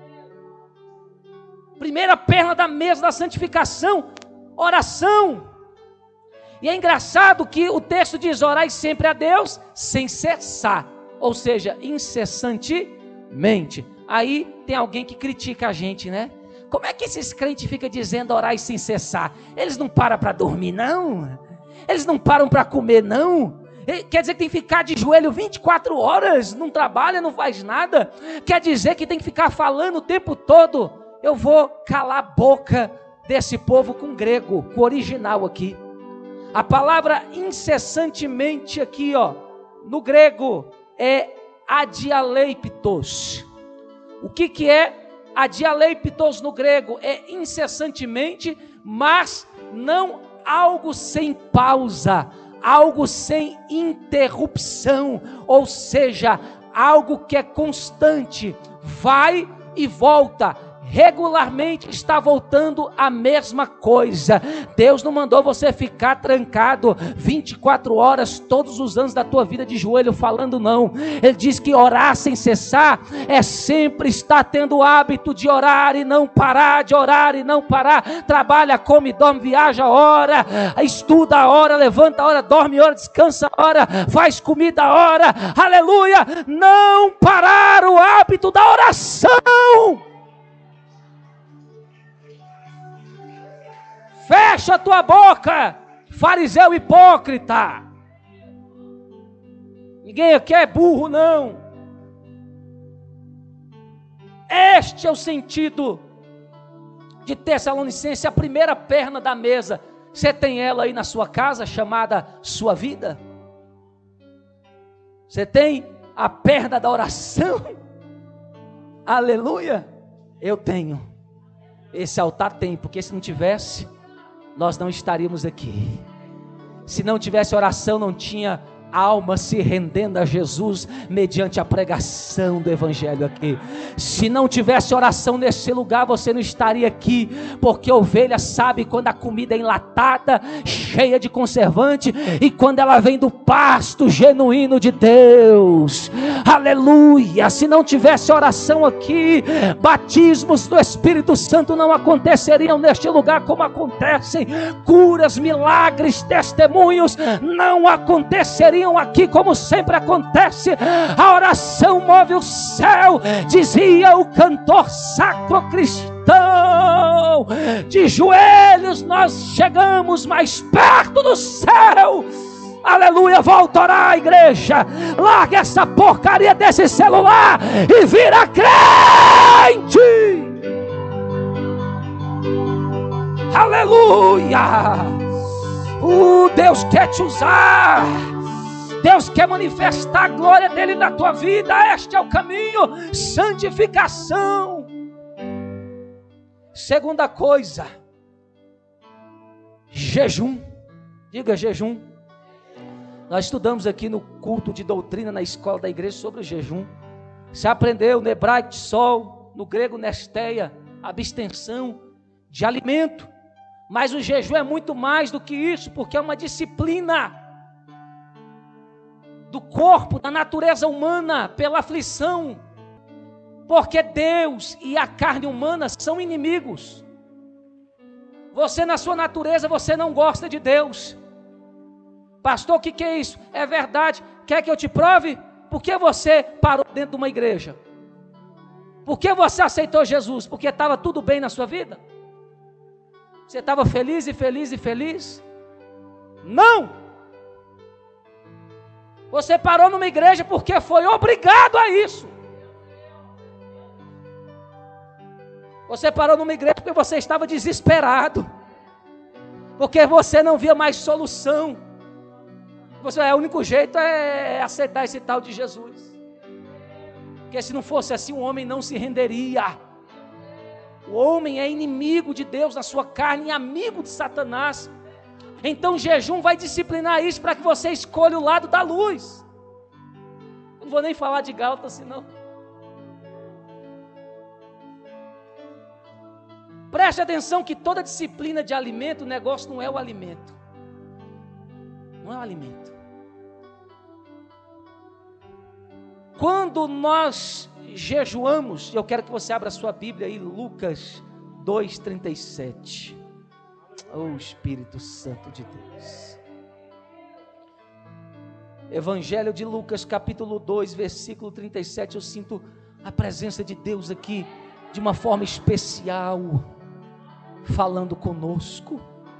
Primeira perna da mesa da santificação, oração. E é engraçado que o texto diz, orai sempre a Deus, sem cessar, ou seja, incessantemente. Aí tem alguém que critica a gente, né? Como é que esses crentes ficam dizendo orai sem cessar? Eles não param para dormir, não? Eles não param para comer, não? Quer dizer que tem que ficar de joelho vinte e quatro horas, não trabalha, não faz nada? Quer dizer que tem que ficar falando o tempo todo? Eu vou calar a boca desse povo com grego, com o original aqui. A palavra incessantemente aqui, ó, no grego, é adialeiptos. O que que é adialeiptos no grego? É incessantemente, mas não algo sem pausa, algo sem interrupção, ou seja, algo que é constante, vai e volta, regularmente está voltando a mesma coisa. Deus não mandou você ficar trancado vinte e quatro horas todos os anos da tua vida de joelho falando, não. Ele diz que orar sem cessar é sempre estar tendo o hábito de orar e não parar, de orar e não parar. Trabalha, come, dorme, viaja, ora, estuda, ora, levanta, ora, dorme, ora, descansa, ora, faz comida, ora, aleluia. Não parar o hábito da oração. Fecha a tua boca, fariseu hipócrita. Ninguém aqui é burro, não. Este é o sentido de Tessalonicenses, a primeira perna da mesa. Você tem ela aí na sua casa, chamada sua vida? Você tem a perna da oração? Aleluia. Eu tenho. Esse altar tem, porque se não tivesse, nós não estaríamos aqui. Se não tivesse oração, não tinha alma se rendendo a Jesus mediante a pregação do evangelho aqui. Se não tivesse oração nesse lugar, você não estaria aqui, porque a ovelha sabe quando a comida é enlatada, cheia de conservante, e quando ela vem do pasto genuíno de Deus. Aleluia. Se não tivesse oração aqui, batismos do Espírito Santo não aconteceriam neste lugar como acontecem. Curas, milagres, testemunhos não aconteceriam aqui como sempre acontece. A oração move o céu, dizia o cantor sacro cristão. De joelhos nós chegamos mais perto do céu. Aleluia. Volta a orar, igreja. Larga essa porcaria desse celular e vira crente. Aleluia. O Deus quer te usar. Deus quer manifestar a glória dele na tua vida. Este é o caminho, santificação. Segunda coisa, jejum. Diga jejum. Nós estudamos aqui no culto de doutrina na escola da igreja sobre o jejum. Você aprendeu no hebraico de sol, no grego nesteia, abstenção de alimento. Mas o jejum é muito mais do que isso, porque é uma disciplina do corpo, da natureza humana, pela aflição, porque Deus e a carne humana são inimigos. Você na sua natureza, você não gosta de Deus. Pastor, o que, que é isso? É verdade. Quer que eu te prove? Por que você parou dentro de uma igreja? Por que você aceitou Jesus? Porque estava tudo bem na sua vida? Você estava feliz e feliz e feliz? Não! Você parou numa igreja porque foi obrigado a isso. Você parou numa igreja porque você estava desesperado, porque você não via mais solução. Você, é, o único jeito é aceitar esse tal de Jesus, porque se não fosse assim, o homem não se renderia. O homem é inimigo de Deus na sua carne e amigo de Satanás. Então o jejum vai disciplinar isso para que você escolha o lado da luz. Eu não vou nem falar de Gálatas senão. Preste atenção que toda disciplina de alimento, o negócio não é o alimento. Não é o alimento. Quando nós jejuamos, eu quero que você abra a sua Bíblia aí, Lucas dois, trinta e sete. Oh, Espírito Santo de Deus. Evangelho de Lucas, capítulo dois, versículo trinta e sete. Eu sinto a presença de Deus aqui de uma forma especial, falando conosco.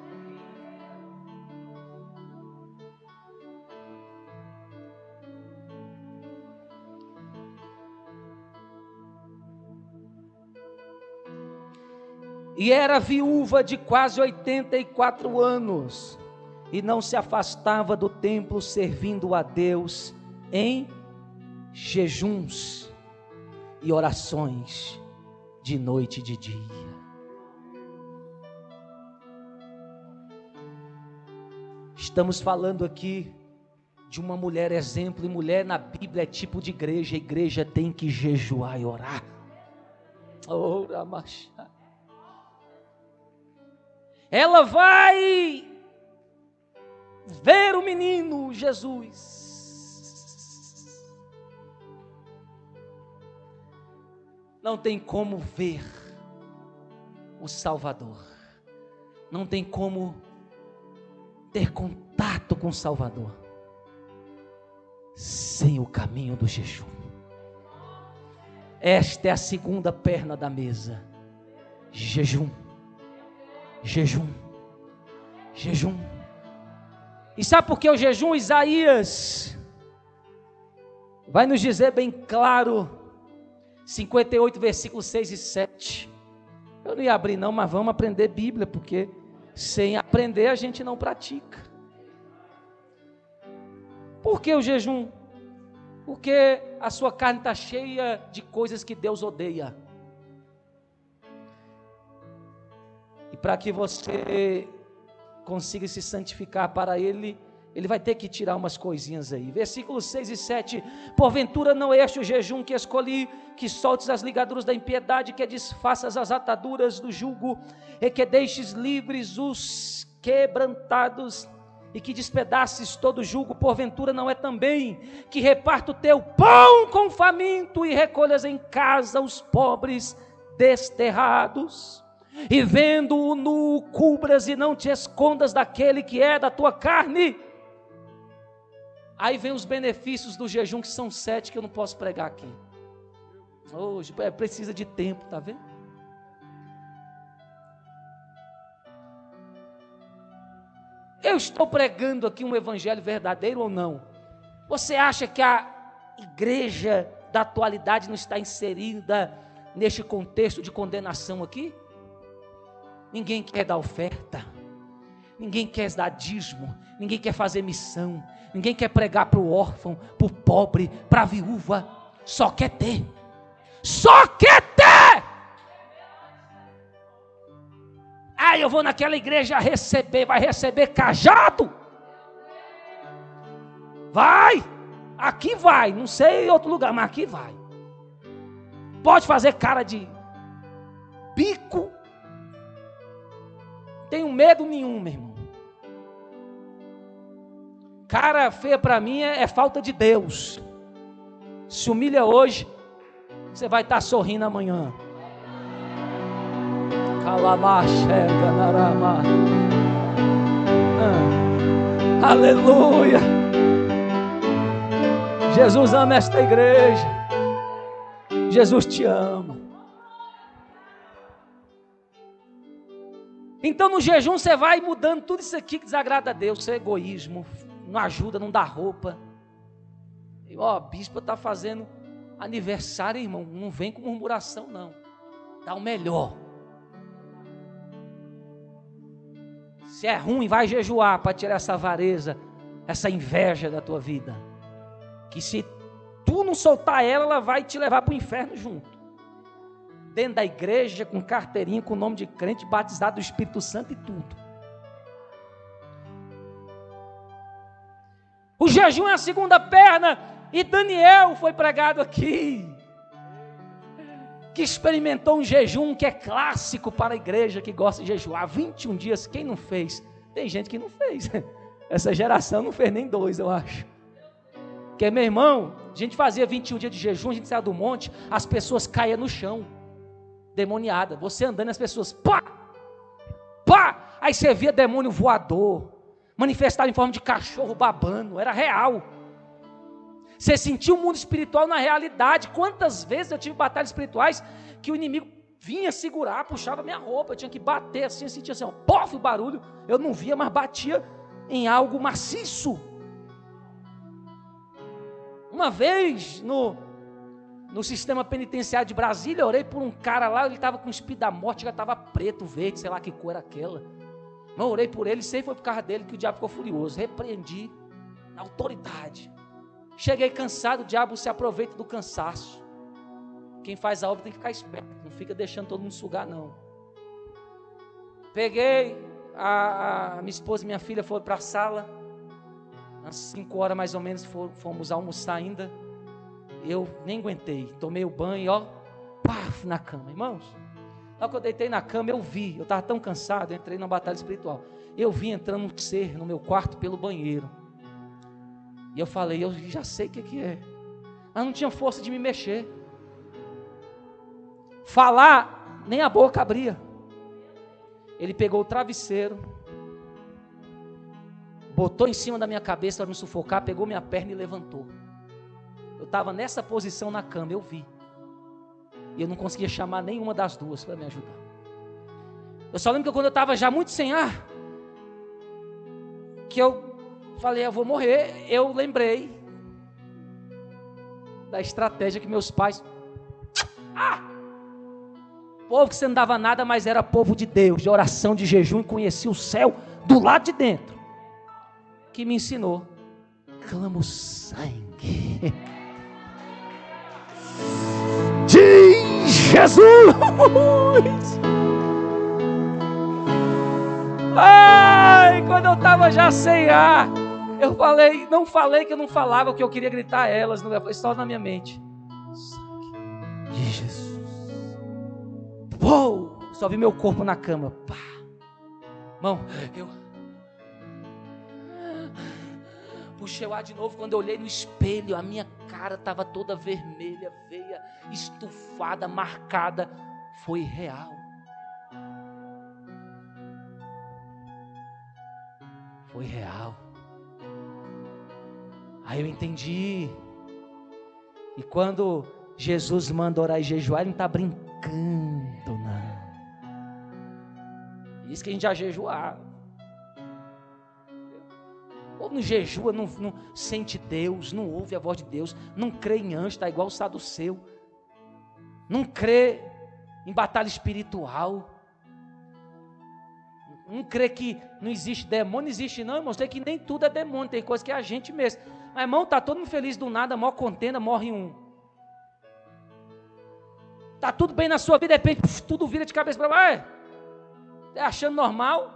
E era viúva de quase oitenta e quatro anos, e não se afastava do templo, servindo a Deus em jejuns e orações de noite e de dia. Estamos falando aqui de uma mulher exemplo, e mulher na Bíblia é tipo de igreja. A igreja tem que jejuar e orar. Oh, Ramachá. Ela vai ver o menino Jesus. Não tem como ver o Salvador. Não tem como ter contato com o Salvador sem o caminho do jejum. Esta é a segunda perna da mesa. Jejum. Jejum. Jejum. E sabe por que o jejum? Isaías vai nos dizer bem claro, cinquenta e oito, versículos seis e sete. Eu não ia abrir não, mas vamos aprender Bíblia, porque sem aprender a gente não pratica. Por que o jejum? Porque a sua carne está cheia de coisas que Deus odeia. E para que você consiga se santificar para Ele, Ele vai ter que tirar umas coisinhas aí. Versículos seis e sete. Porventura não é este o jejum que escolhi, que soltes as ligaduras da impiedade, que desfaças as ataduras do jugo, e que deixes livres os quebrantados, e que despedaces todo o jugo. Porventura não é também que reparta o teu pão com o faminto, e recolhas em casa os pobres desterrados, e vendo o nu cubras e não te escondas daquele que é da tua carne. Aí vem os benefícios do jejum, que são sete, que eu não posso pregar aqui. Hoje é, precisa de tempo, tá vendo? Eu estou pregando aqui um evangelho verdadeiro ou não? Você acha que a igreja da atualidade não está inserida neste contexto de condenação aqui? Ninguém quer dar oferta, ninguém quer dar dízimo, ninguém quer fazer missão, ninguém quer pregar para o órfão, para o pobre, para a viúva, só quer ter, só quer ter. Ah, eu vou naquela igreja receber, vai receber cajado? Vai, aqui vai, não sei em outro lugar, mas aqui vai. Pode fazer cara de bico, tenho medo nenhum, meu irmão. Cara feia para mim é, é falta de Deus. Se humilha hoje, você vai estar sorrindo amanhã. Ah, aleluia. Jesus ama esta igreja. Jesus te ama. Então no jejum você vai mudando tudo isso aqui que desagrada a Deus. Seu egoísmo, não ajuda, não dá roupa. E, ó, a bispa está fazendo aniversário, irmão, não vem com murmuração não. Dá o melhor. Se é ruim, vai jejuar para tirar essa avareza, essa inveja da tua vida. Que se tu não soltar ela, ela vai te levar para o inferno junto. Dentro da igreja, com carteirinha, com nome de crente, batizado do Espírito Santo e tudo. O jejum é a segunda perna, e Daniel foi pregado aqui, que experimentou um jejum que é clássico para a igreja que gosta de jejuar, vinte e um dias, quem não fez? Tem gente que não fez, essa geração não fez nem dois, eu acho. Porque, meu irmão, a gente fazia vinte e um dias de jejum, a gente saía do monte, as pessoas caíam no chão, demoniada, você andando, as pessoas, pá, pá, aí você via demônio voador, manifestado em forma de cachorro babando, era real. Você sentiu o mundo espiritual na realidade. Quantas vezes eu tive batalhas espirituais que o inimigo vinha segurar, puxava minha roupa, eu tinha que bater assim, eu sentia assim, ó, pof, o barulho, eu não via, mas batia em algo maciço. Uma vez no, no sistema penitenciário de Brasília, eu orei por um cara lá, ele estava com o espírito da morte, já estava preto, verde, sei lá que cor era aquela. Eu orei por ele, sei foi por causa dele que o diabo ficou furioso, repreendi na autoridade. Cheguei cansado, o diabo se aproveita do cansaço. Quem faz a obra tem que ficar esperto, não fica deixando todo mundo sugar não. Peguei, a, a minha esposa e minha filha foram para a sala, às cinco horas mais ou menos fomos almoçar ainda, eu nem aguentei, tomei o banho, ó, paf, na cama, irmãos. Na hora que eu deitei na cama, eu vi, eu estava tão cansado, eu entrei na batalha espiritual. Eu vi entrando um ser no meu quarto pelo banheiro. E eu falei, eu já sei o que, que é. Mas não tinha força de me mexer. Falar, nem a boca abria. Ele pegou o travesseiro, botou em cima da minha cabeça para me sufocar, pegou minha perna e levantou. Eu estava nessa posição na cama, eu vi. E eu não conseguia chamar nenhuma das duas para me ajudar. Eu só lembro que quando eu estava já muito sem ar, que eu falei, eu vou morrer, eu lembrei da estratégia que meus pais... Ah! Povo que você não dava nada, mas era povo de Deus, de oração, de jejum, e conhecia o céu do lado de dentro, que me ensinou, clama o sangue de Jesus. Ai, quando eu estava já sem ar, eu falei, não falei que eu não falava, que eu queria gritar a elas, não foi só na minha mente, sangue de Jesus. Uou, só vi meu corpo na cama, pá. Irmão, eu puxei o ar de novo. Quando eu olhei no espelho, a minha cara estava toda vermelha, veia, estufada, marcada. Foi real. Foi real. Aí eu entendi. E quando Jesus manda orar e jejuar, ele não está brincando, não. Isso que a gente já jejuar. Ou não jejua, não, não sente Deus, não ouve a voz de Deus, não crê em anjo, está igual o saduceu, não crê em batalha espiritual, não crê que não existe demônio. Não existe não, irmãos, tem que nem tudo é demônio, tem coisa que é a gente mesmo. Mas irmão, está todo mundo feliz do nada, mó contenda, morre um. Está tudo bem na sua vida, de repente, puf, tudo vira de cabeça para baixo, está achando normal?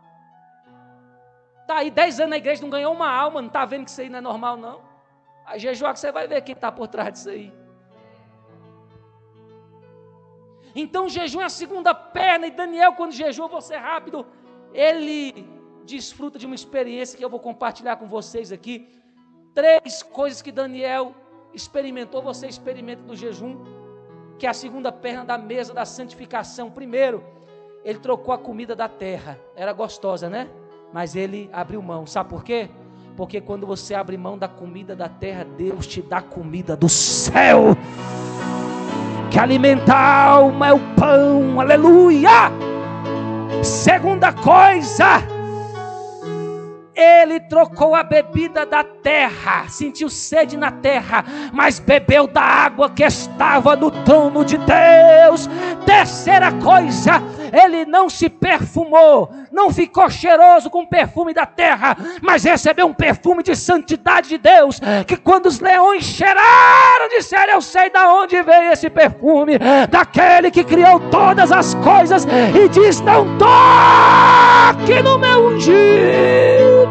Está aí dez anos na igreja, não ganhou uma alma, não está vendo que isso aí não é normal não? Aí jejuar que você vai ver quem está por trás disso aí. Então o jejum é a segunda perna, e Daniel, quando jejua, vou ser rápido, ele desfruta de uma experiência que eu vou compartilhar com vocês aqui. Três coisas que Daniel experimentou, você experimenta do jejum, que é a segunda perna da mesa da santificação. Primeiro, ele trocou a comida da terra, era gostosa, né? Mas ele abriu mão, sabe por quê? Porque quando você abre mão da comida da terra, Deus te dá comida do céu, que alimenta a alma, é o pão, aleluia. Segunda coisa, ele trocou a bebida da terra, sentiu sede na terra, mas bebeu da água que estava no trono de Deus. Terceira coisa, ele não se perfumou, não ficou cheiroso com o perfume da terra, mas recebeu um perfume de santidade de Deus, que quando os leões cheiraram, disseram, eu sei de onde veio esse perfume, daquele que criou todas as coisas, e diz, não toque no meu ungido.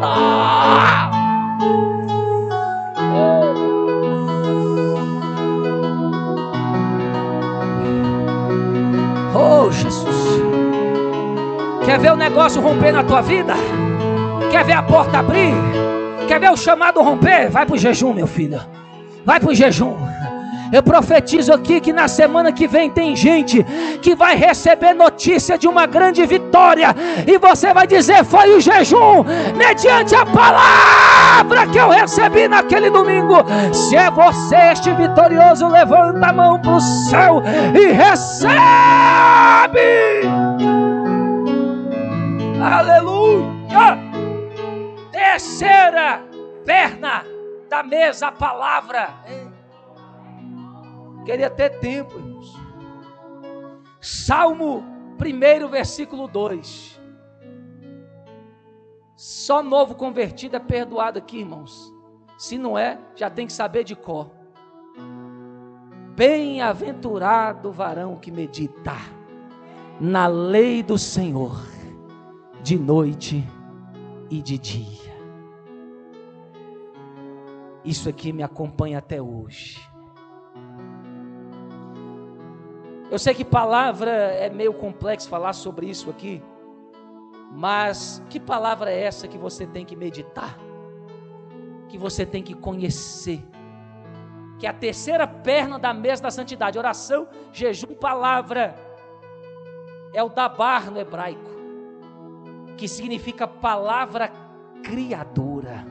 Oh Jesus, quer ver o negócio romper na tua vida? Quer ver a porta abrir? Quer ver o chamado romper? Vai para o jejum, meu filho, vai para o jejum. Eu profetizo aqui que na semana que vem tem gente que vai receber notícia de uma grande vitória, e você vai dizer, foi o jejum, mediante a palavra que eu recebi naquele domingo. Se é você este vitorioso, levanta a mão para o céu e recebe. Aleluia. Terceira perna da mesa, a palavra. Queria ter tempo, irmãos. Salmo um, versículo dois. Só novo convertido é perdoado aqui, irmãos. Se não é, já tem que saber de cor. Bem-aventurado o varão que medita na lei do Senhor, de noite e de dia. Isso aqui me acompanha até hoje. Eu sei que palavra é meio complexo falar sobre isso aqui, mas que palavra é essa que você tem que meditar, que você tem que conhecer, que é a terceira perna da mesa da santidade? Oração, jejum, palavra. É o dabar no hebraico, que significa palavra criadora.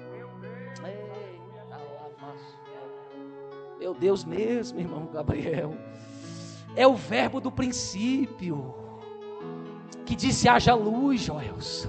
Meu Deus mesmo, irmão Gabriel. É o verbo do princípio, que disse haja luz, Joelson.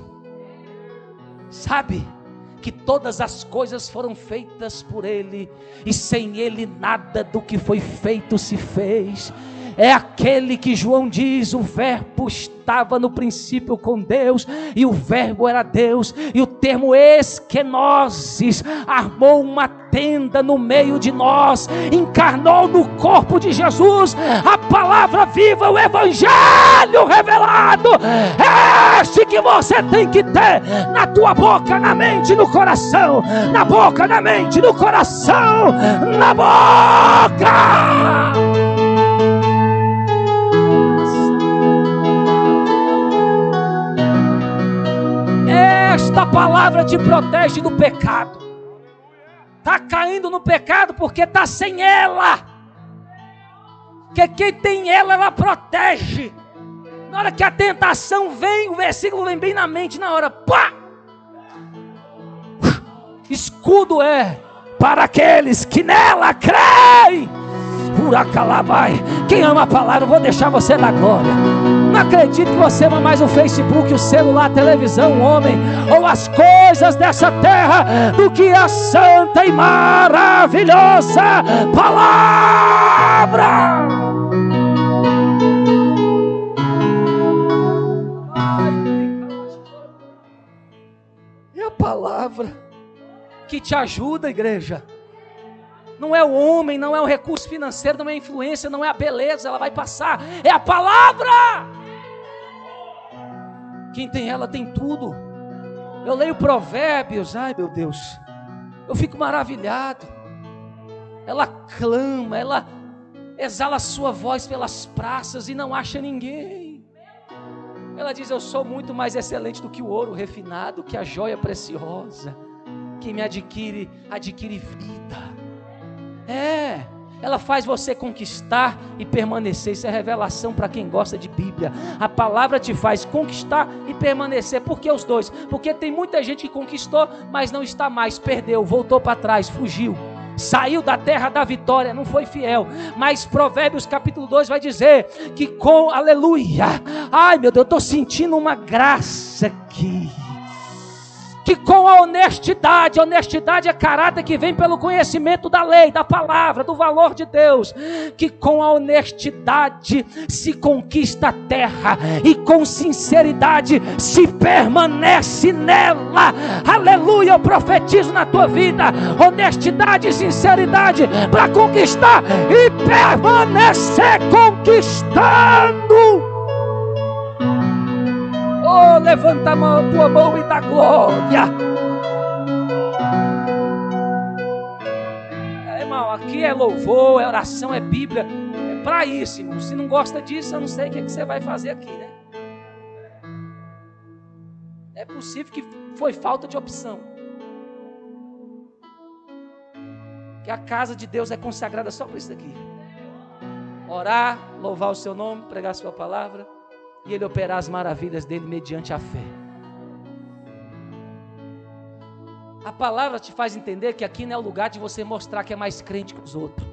Sabe que todas as coisas foram feitas por Ele, e sem Ele nada do que foi feito se fez. É aquele que João diz: o verbo estava no princípio com Deus, e o verbo era Deus, e o termo eskenoses armou uma tenda no meio de nós, encarnou no corpo de Jesus a palavra viva, o evangelho revelado. É este que você tem que ter na tua boca, na mente, no coração, na boca, na mente, no coração, na boca. Esta palavra te protege do pecado. Está caindo no pecado porque está sem ela. Porque quem tem ela, ela protege. Na hora que a tentação vem, o versículo vem bem na mente, na hora, pá! Escudo é para aqueles que nela creem. Vai. Quem ama a palavra, eu vou deixar você na glória. Não acredito que você ama mais o Facebook, o celular, a televisão, o homem ou as coisas dessa terra do que a santa e maravilhosa palavra. É a palavra que te ajuda, igreja. Não é o homem, não é o recurso financeiro, não é a influência, não é a beleza, ela vai passar. É a palavra. Quem tem ela tem tudo. Eu leio Provérbios, ai meu Deus, eu fico maravilhado. Ela clama, ela exala a sua voz pelas praças e não acha ninguém. Ela diz: eu sou muito mais excelente do que o ouro refinado, que a joia preciosa. Quem me adquire, adquire vida. É, ela faz você conquistar e permanecer. Isso é revelação para quem gosta de Bíblia. A palavra te faz conquistar e permanecer. Por que os dois? Porque tem muita gente que conquistou, mas não está mais, perdeu, voltou para trás, fugiu, saiu da terra da vitória, não foi fiel. Mas Provérbios capítulo dois vai dizer que com, aleluia, ai meu Deus, eu estou sentindo uma graça aqui, que com a honestidade, honestidade é caráter que vem pelo conhecimento da lei, da palavra, do valor de Deus, que com a honestidade se conquista a terra, e com sinceridade se permanece nela. Aleluia, eu profetizo na tua vida, honestidade e sinceridade para conquistar e permanecer conquistando. Oh, levanta a mão, tua mão e dá glória. É, irmão, aqui é louvor, é oração, é Bíblia. É para isso, irmão. Se não gosta disso, eu não sei o que, é que você vai fazer aqui, né? É possível que foi falta de opção. Que a casa de Deus é consagrada só para isso daqui. Orar, louvar o seu nome, pregar a sua palavra, e Ele operar as maravilhas dele mediante a fé. A palavra te faz entender que aqui não é o lugar de você mostrar que é mais crente que os outros.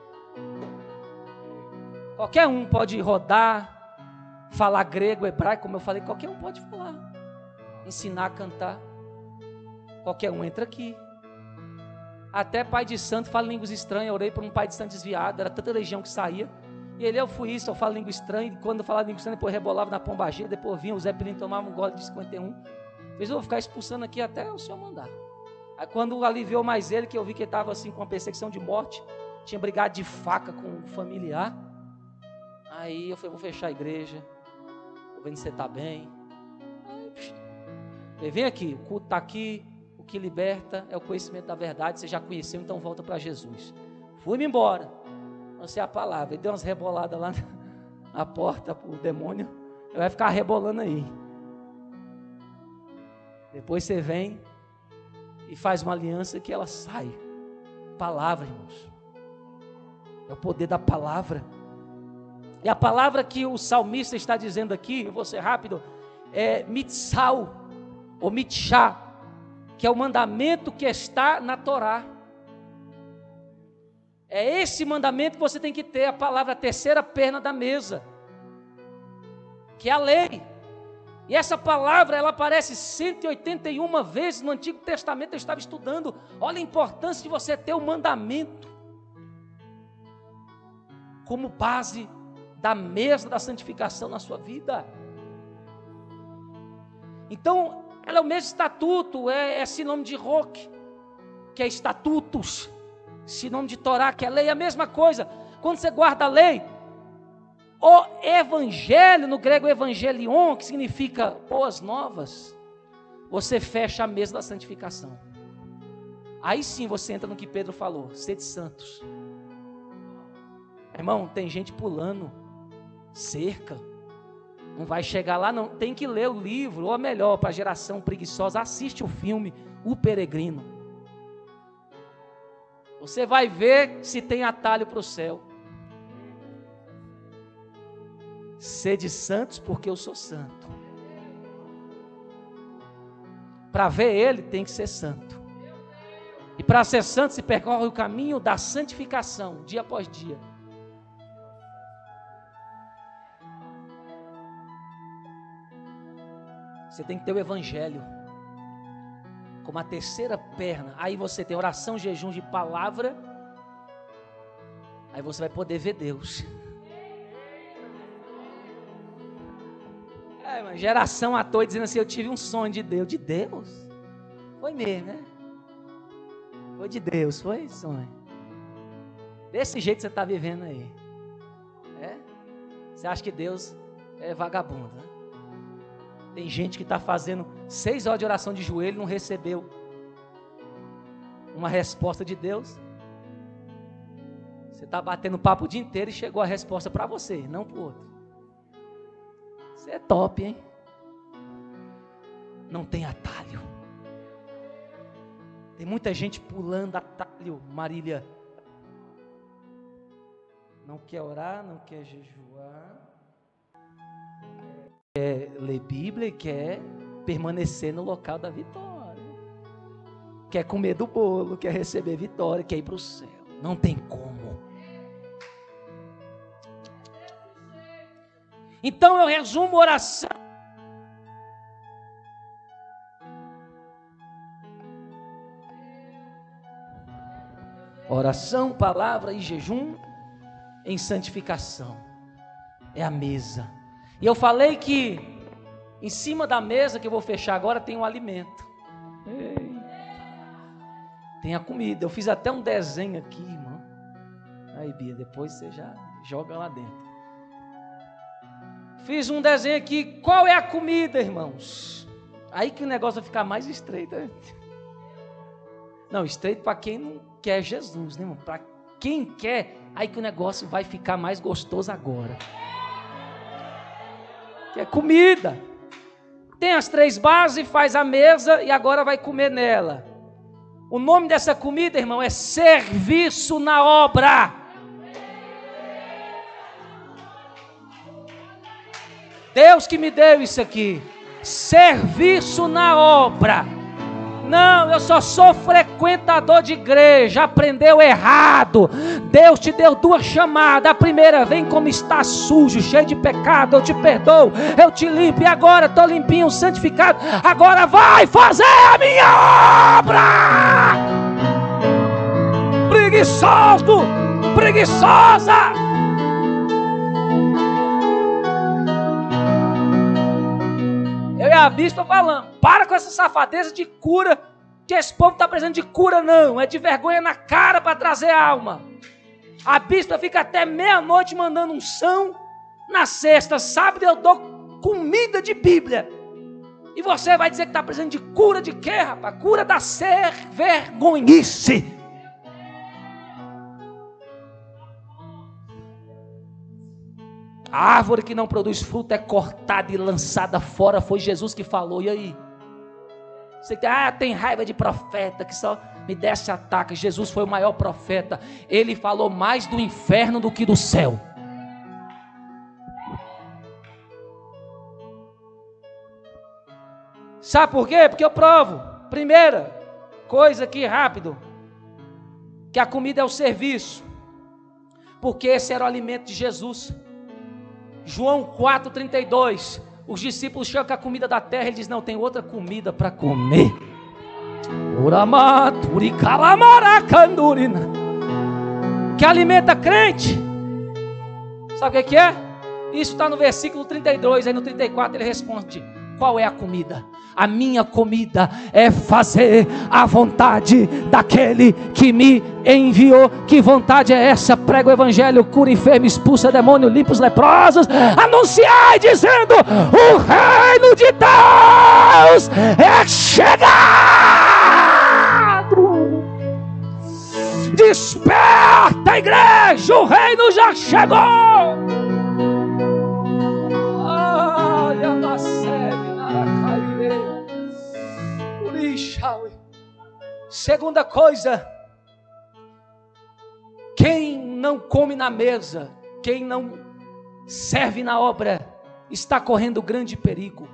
Qualquer um pode rodar, falar grego, hebraico, como eu falei, qualquer um pode falar, ensinar a cantar. Qualquer um entra aqui. Até pai de santo fala línguas estranhas. Eu orei por um pai de santo desviado, era tanta legião que saía. E ele, eu fui isso, eu falo língua estranha. E quando eu falava língua estranha, depois rebolava na pombagira. Depois vinha o Zé Pelino, tomava um gole de cinquenta e um. Fez, eu vou ficar expulsando aqui até o senhor mandar. Aí quando aliviou mais ele, que eu vi que ele estava assim com uma perseguição de morte, tinha brigado de faca com um familiar. Aí eu falei, vou fechar a igreja, vou ver se você está bem. Aí, ele, vem aqui, o culto está aqui, o que liberta é o conhecimento da verdade, você já conheceu, então volta para Jesus. Fui-me embora. Não sei a palavra, ele deu umas reboladas lá a porta para o demônio, ele vai ficar rebolando aí. Depois você vem e faz uma aliança que ela sai. Palavra, irmãos. É o poder da palavra. E a palavra que o salmista está dizendo aqui, eu vou ser rápido, é mitzal, ou mitchá, que é o mandamento que está na Torá. É esse mandamento que você tem que ter, a palavra, a terceira perna da mesa, que é a lei. E essa palavra, ela aparece cento e oitenta e uma vezes no Antigo Testamento. Eu estava estudando. Olha a importância de você ter o mandamento como base da mesa da santificação na sua vida. Então, ela é o mesmo estatuto, é, é sinônimo de roque, que é estatutos, sinônimo de Torá, que é lei, é a mesma coisa. Quando você guarda a lei, o evangelho, no grego evangelion, que significa boas novas, você fecha a mesa da santificação. Aí sim você entra no que Pedro falou, sede santos. Irmão, tem gente pulando cerca, não vai chegar lá não, tem que ler o livro, ou melhor, para a geração preguiçosa, assiste o filme O Peregrino. Você vai ver se tem atalho para o céu. Sede santos porque eu sou santo. Para ver ele tem que ser santo. E para ser santo se percorre o caminho da santificação, dia após dia. Você tem que ter o evangelho como a terceira perna. Aí você tem oração, jejum de palavra. Aí você vai poder ver Deus. É, mas geração à toa dizendo assim, eu tive um sonho de Deus. De Deus? Foi mesmo, né? Foi de Deus, foi sonho. Desse jeito você está vivendo aí. É? Você acha que Deus é vagabundo, né? Tem gente que está fazendo seis horas de oração de joelho e não recebeu uma resposta de Deus. Você está batendo papo o dia inteiro e chegou a resposta para você, não para o outro. Você é top, hein? Não tem atalho. Tem muita gente pulando atalho, Marília. Não quer orar, não quer jejuar, quer ler Bíblia e quer permanecer no local da vitória. Quer comer do bolo, quer receber vitória, quer ir para o céu. Não tem como. Então eu resumo oração. Oração, palavra e jejum em santificação. É a mesa. E eu falei que em cima da mesa que eu vou fechar agora tem um alimento. Ei. Tem a comida. Eu fiz até um desenho aqui, irmão. Aí, Bia, depois você já joga lá dentro. Fiz um desenho aqui. Qual é a comida, irmãos? Aí que o negócio vai ficar mais estreito. Não, estreito para quem não quer Jesus, né, irmão? Para quem quer, aí que o negócio vai ficar mais gostoso agora. Que é comida. Tem as três bases, faz a mesa e agora vai comer nela. O nome dessa comida, irmão, é serviço na obra. Deus que me deu isso aqui. Serviço na obra. Não, eu só sou frequentador de igreja. Aprendeu errado. Deus te deu duas chamadas. A primeira, vem como está sujo, cheio de pecado, eu te perdoo, eu te limpo. E agora estou limpinho, santificado. Agora vai fazer a minha obra. Preguiçoso, preguiçosa. Eu e a bispa falando, para com essa safadeza de cura, que esse povo está precisando de cura não, é de vergonha na cara para trazer alma. A bispa fica até meia-noite mandando unção, na sexta, sábado eu dou comida de Bíblia. E você vai dizer que está precisando de cura de quê, rapaz? Cura da ser vergonhice. A árvore que não produz fruto é cortada e lançada fora. Foi Jesus que falou. E aí? Você tem, ah, tem raiva de profeta que só me desce ataque. Jesus foi o maior profeta. Ele falou mais do inferno do que do céu. Sabe por quê? Porque eu provo. Primeira coisa aqui, rápido, que a comida é o serviço, porque esse era o alimento de Jesus. João quatro, trinta e dois, os discípulos chegam com a comida da terra, ele diz, não, tem outra comida para comer. Que alimenta crente. Sabe o que é? Isso está no versículo trinta e dois, aí no trinta e quatro ele responde, qual é a comida? A minha comida é fazer a vontade daquele que me enviou. Que vontade é essa? Prega o evangelho, cura enfermo, expulsa demônio, limpa os leprosos, anunciai dizendo, o reino de Deus é chegado. Desperta, igreja, o reino já chegou. Segunda coisa, quem não come na mesa, quem não serve na obra, está correndo grande perigo,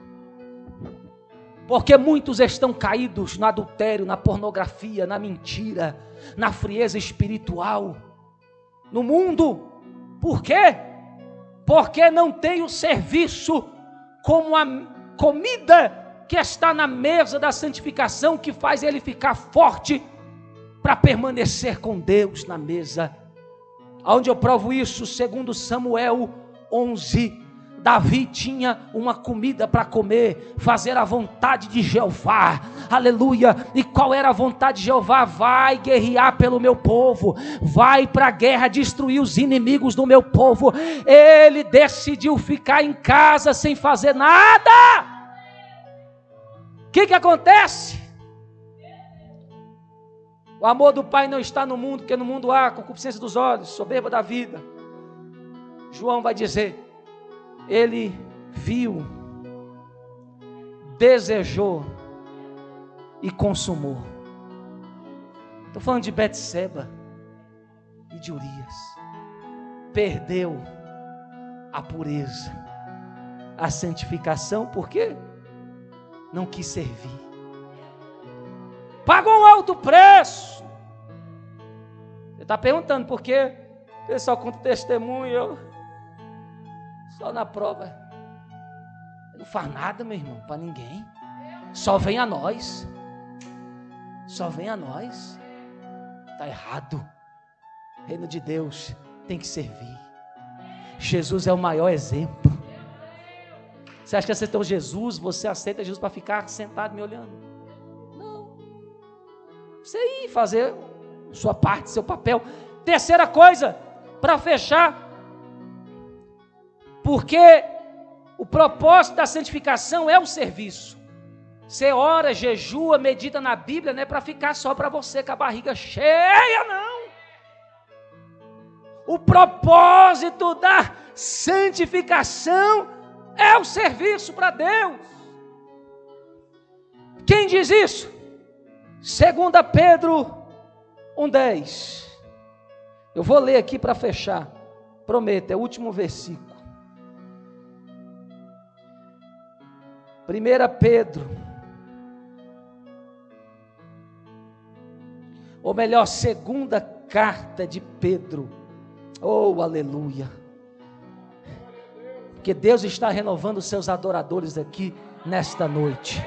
porque muitos estão caídos no adultério, na pornografia, na mentira, na frieza espiritual, no mundo. Por quê? Porque não tem o serviço como a comida que está na mesa da santificação, que faz ele ficar forte para permanecer com Deus na mesa. Onde eu provo isso? Segundo Samuel onze, Davi tinha uma comida para comer, fazer a vontade de Jeová, aleluia. E qual era a vontade de Jeová? Vai guerrear pelo meu povo, vai para a guerra destruir os inimigos do meu povo. Ele decidiu ficar em casa sem fazer nada. O que que acontece? O amor do Pai não está no mundo, porque no mundo há concupiscência dos olhos, soberba da vida. João vai dizer, ele viu, desejou e consumou. Estou falando de Betseba e de Urias. Perdeu a pureza, a santificação, por quê? Não quis servir, pagou um alto preço. Você está perguntando por quê? O pessoal conta testemunho, eu só na prova. Não faz nada, meu irmão, para ninguém. Só vem a nós. Só vem a nós. Está errado. Reino de Deus tem que servir. Jesus é o maior exemplo. Você acha que aceitou Jesus? Você aceita Jesus para ficar sentado me olhando? Não. Você ir fazer sua parte, seu papel. Terceira coisa, para fechar, porque o propósito da santificação é o serviço. Você ora, jejua, medita na Bíblia, não é para ficar só para você com a barriga cheia, não. O propósito da santificação é o serviço para Deus. Quem diz isso? Segunda Pedro um, dez. Eu vou ler aqui para fechar. Prometo, é o último versículo. Primeira Pedro, ou melhor, segunda carta de Pedro. Oh, aleluia. Porque Deus está renovando os seus adoradores aqui nesta noite.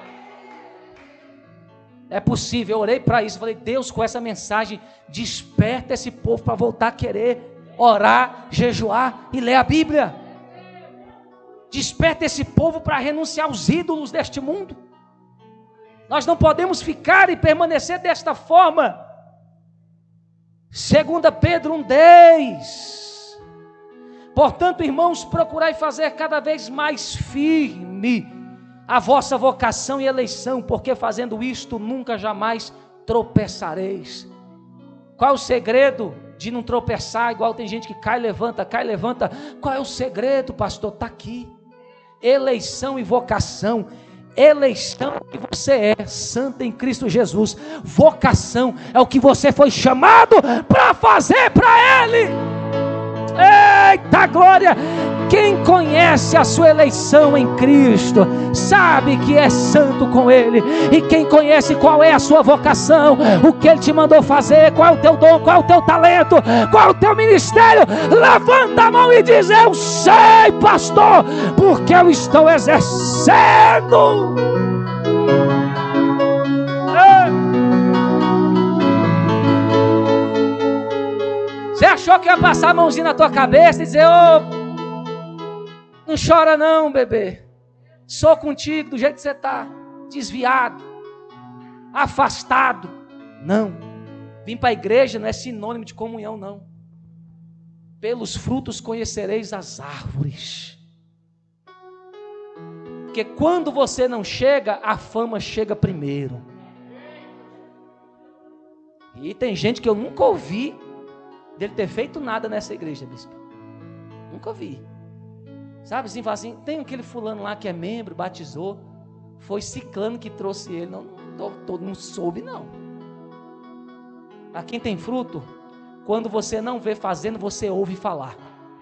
É possível, eu orei para isso, falei, Deus, com essa mensagem, desperta esse povo para voltar a querer orar, jejuar e ler a Bíblia. Desperta esse povo para renunciar aos ídolos deste mundo. Nós não podemos ficar e permanecer desta forma. Segunda Pedro um, dez. Portanto, irmãos, procurai fazer cada vez mais firme a vossa vocação e eleição, porque fazendo isto nunca jamais tropeçareis. Qual o segredo de não tropeçar, igual tem gente que cai, levanta, cai, levanta. Qual é o segredo, pastor? Está aqui. Eleição e vocação. Eleição é o que você é, santo em Cristo Jesus. Vocação é o que você foi chamado para fazer para Ele. Eita glória! Quem conhece a sua eleição em Cristo, sabe que é santo com Ele. E quem conhece qual é a sua vocação, o que Ele te mandou fazer, qual é o teu dom, qual é o teu talento, qual é o teu ministério, levanta a mão e diz: eu sei, pastor, porque eu estou exercendo. Você achou que ia passar a mãozinha na tua cabeça e dizer: ô, oh, não chora não, bebê, sou contigo do jeito que você está, desviado, afastado. Não, vim para a igreja não é sinônimo de comunhão, não. Pelos frutos conhecereis as árvores. Porque quando você não chega, a fama chega primeiro. E tem gente que eu nunca ouvi dele ter feito nada nessa igreja, bispo. Nunca ouvi. Sabe assim, fala assim, tem aquele fulano lá que é membro, batizou, foi ciclano que trouxe ele. Não, não, não, não soube não. A quem tem fruto, quando você não vê fazendo, você ouve falar.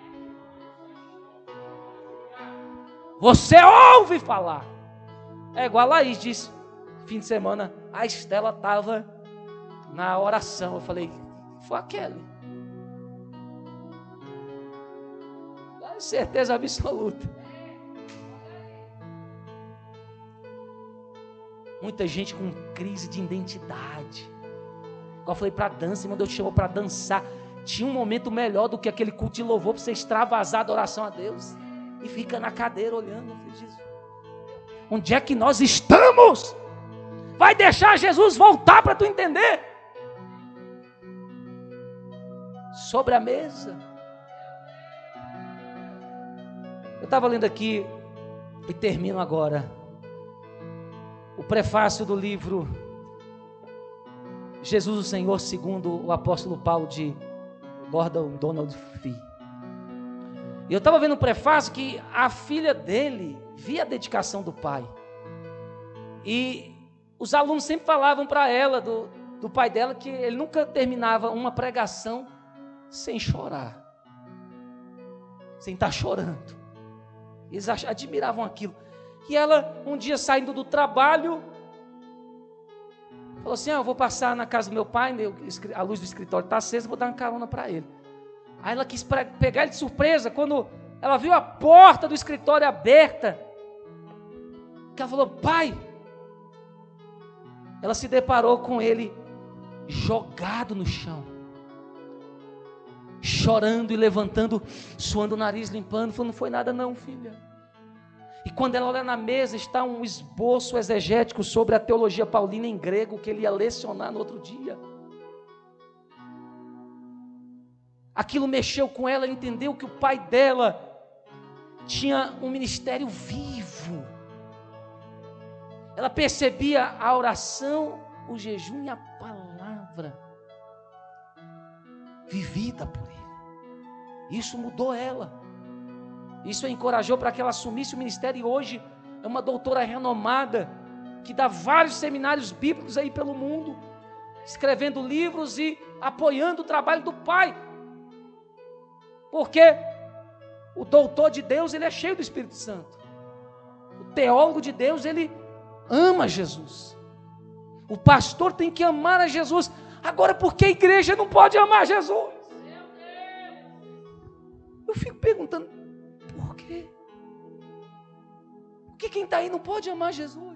Você ouve falar. É igual a Laís disse, fim de semana, a Estela estava na oração. Eu falei, foi aquele. Certeza absoluta. Muita gente com crise de identidade. Igual eu falei para dança, irmão, Deus te chamou para dançar. Tinha um momento melhor do que aquele culto de louvor para você extravasar a oração a Deus. E fica na cadeira olhando. Onde é que nós estamos? Vai deixar Jesus voltar para tu entender? Sobre a mesa. Eu estava lendo aqui, e termino agora, o prefácio do livro Jesus o Senhor, segundo o apóstolo Paulo, de Gordon Donald Fee. E eu estava vendo o prefácio que a filha dele via a dedicação do pai. E os alunos sempre falavam para ela, do, do pai dela, que ele nunca terminava uma pregação sem chorar, sem estar chorando. Eles admiravam aquilo. E ela, um dia saindo do trabalho, falou assim, ah, eu vou passar na casa do meu pai, meu, a luz do escritório está acesa, vou dar uma carona para ele. Aí ela quis pegar ele de surpresa, quando ela viu a porta do escritório aberta, que ela falou, pai, ela se deparou com ele jogado no chão, chorando e levantando, suando o nariz, limpando, falou, não foi nada não, filha. E quando ela olha na mesa, está um esboço exegético sobre a teologia paulina em grego, que ele ia lecionar no outro dia. Aquilo mexeu com ela, ela entendeu que o pai dela tinha um ministério vivo. Ela percebia a oração, o jejum e a palavra vivida por ele. Isso mudou ela. Isso a encorajou para que ela assumisse o ministério, e hoje é uma doutora renomada, que dá vários seminários bíblicos aí pelo mundo, escrevendo livros e apoiando o trabalho do pai. Porque o doutor de Deus, ele é cheio do Espírito Santo. O teólogo de Deus, ele ama Jesus. O pastor tem que amar a Jesus. Agora, por que a igreja não pode amar Jesus? Eu fico perguntando, por quê? Por que quem está aí não pode amar Jesus?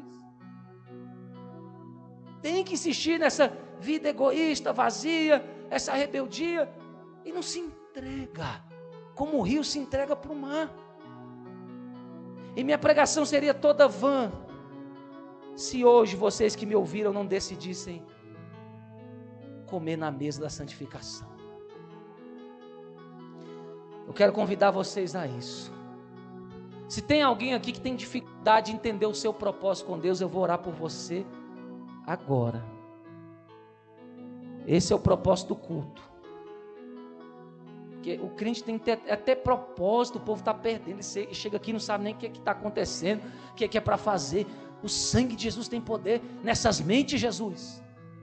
Tem que insistir nessa vida egoísta, vazia, essa rebeldia, e não se entrega, como o rio se entrega para o mar. E minha pregação seria toda vã, se hoje vocês que me ouviram não decidissem comer na mesa da santificação. Eu quero convidar vocês a isso. Se tem alguém aqui que tem dificuldade de entender o seu propósito com Deus, eu vou orar por você agora. Esse é o propósito do culto. Porque o crente tem que ter até propósito, o povo está perdendo, ele chega aqui e não sabe nem o que está acontecendo, o que é, que é para fazer. O sangue de Jesus tem poder nessas mentes, Jesus.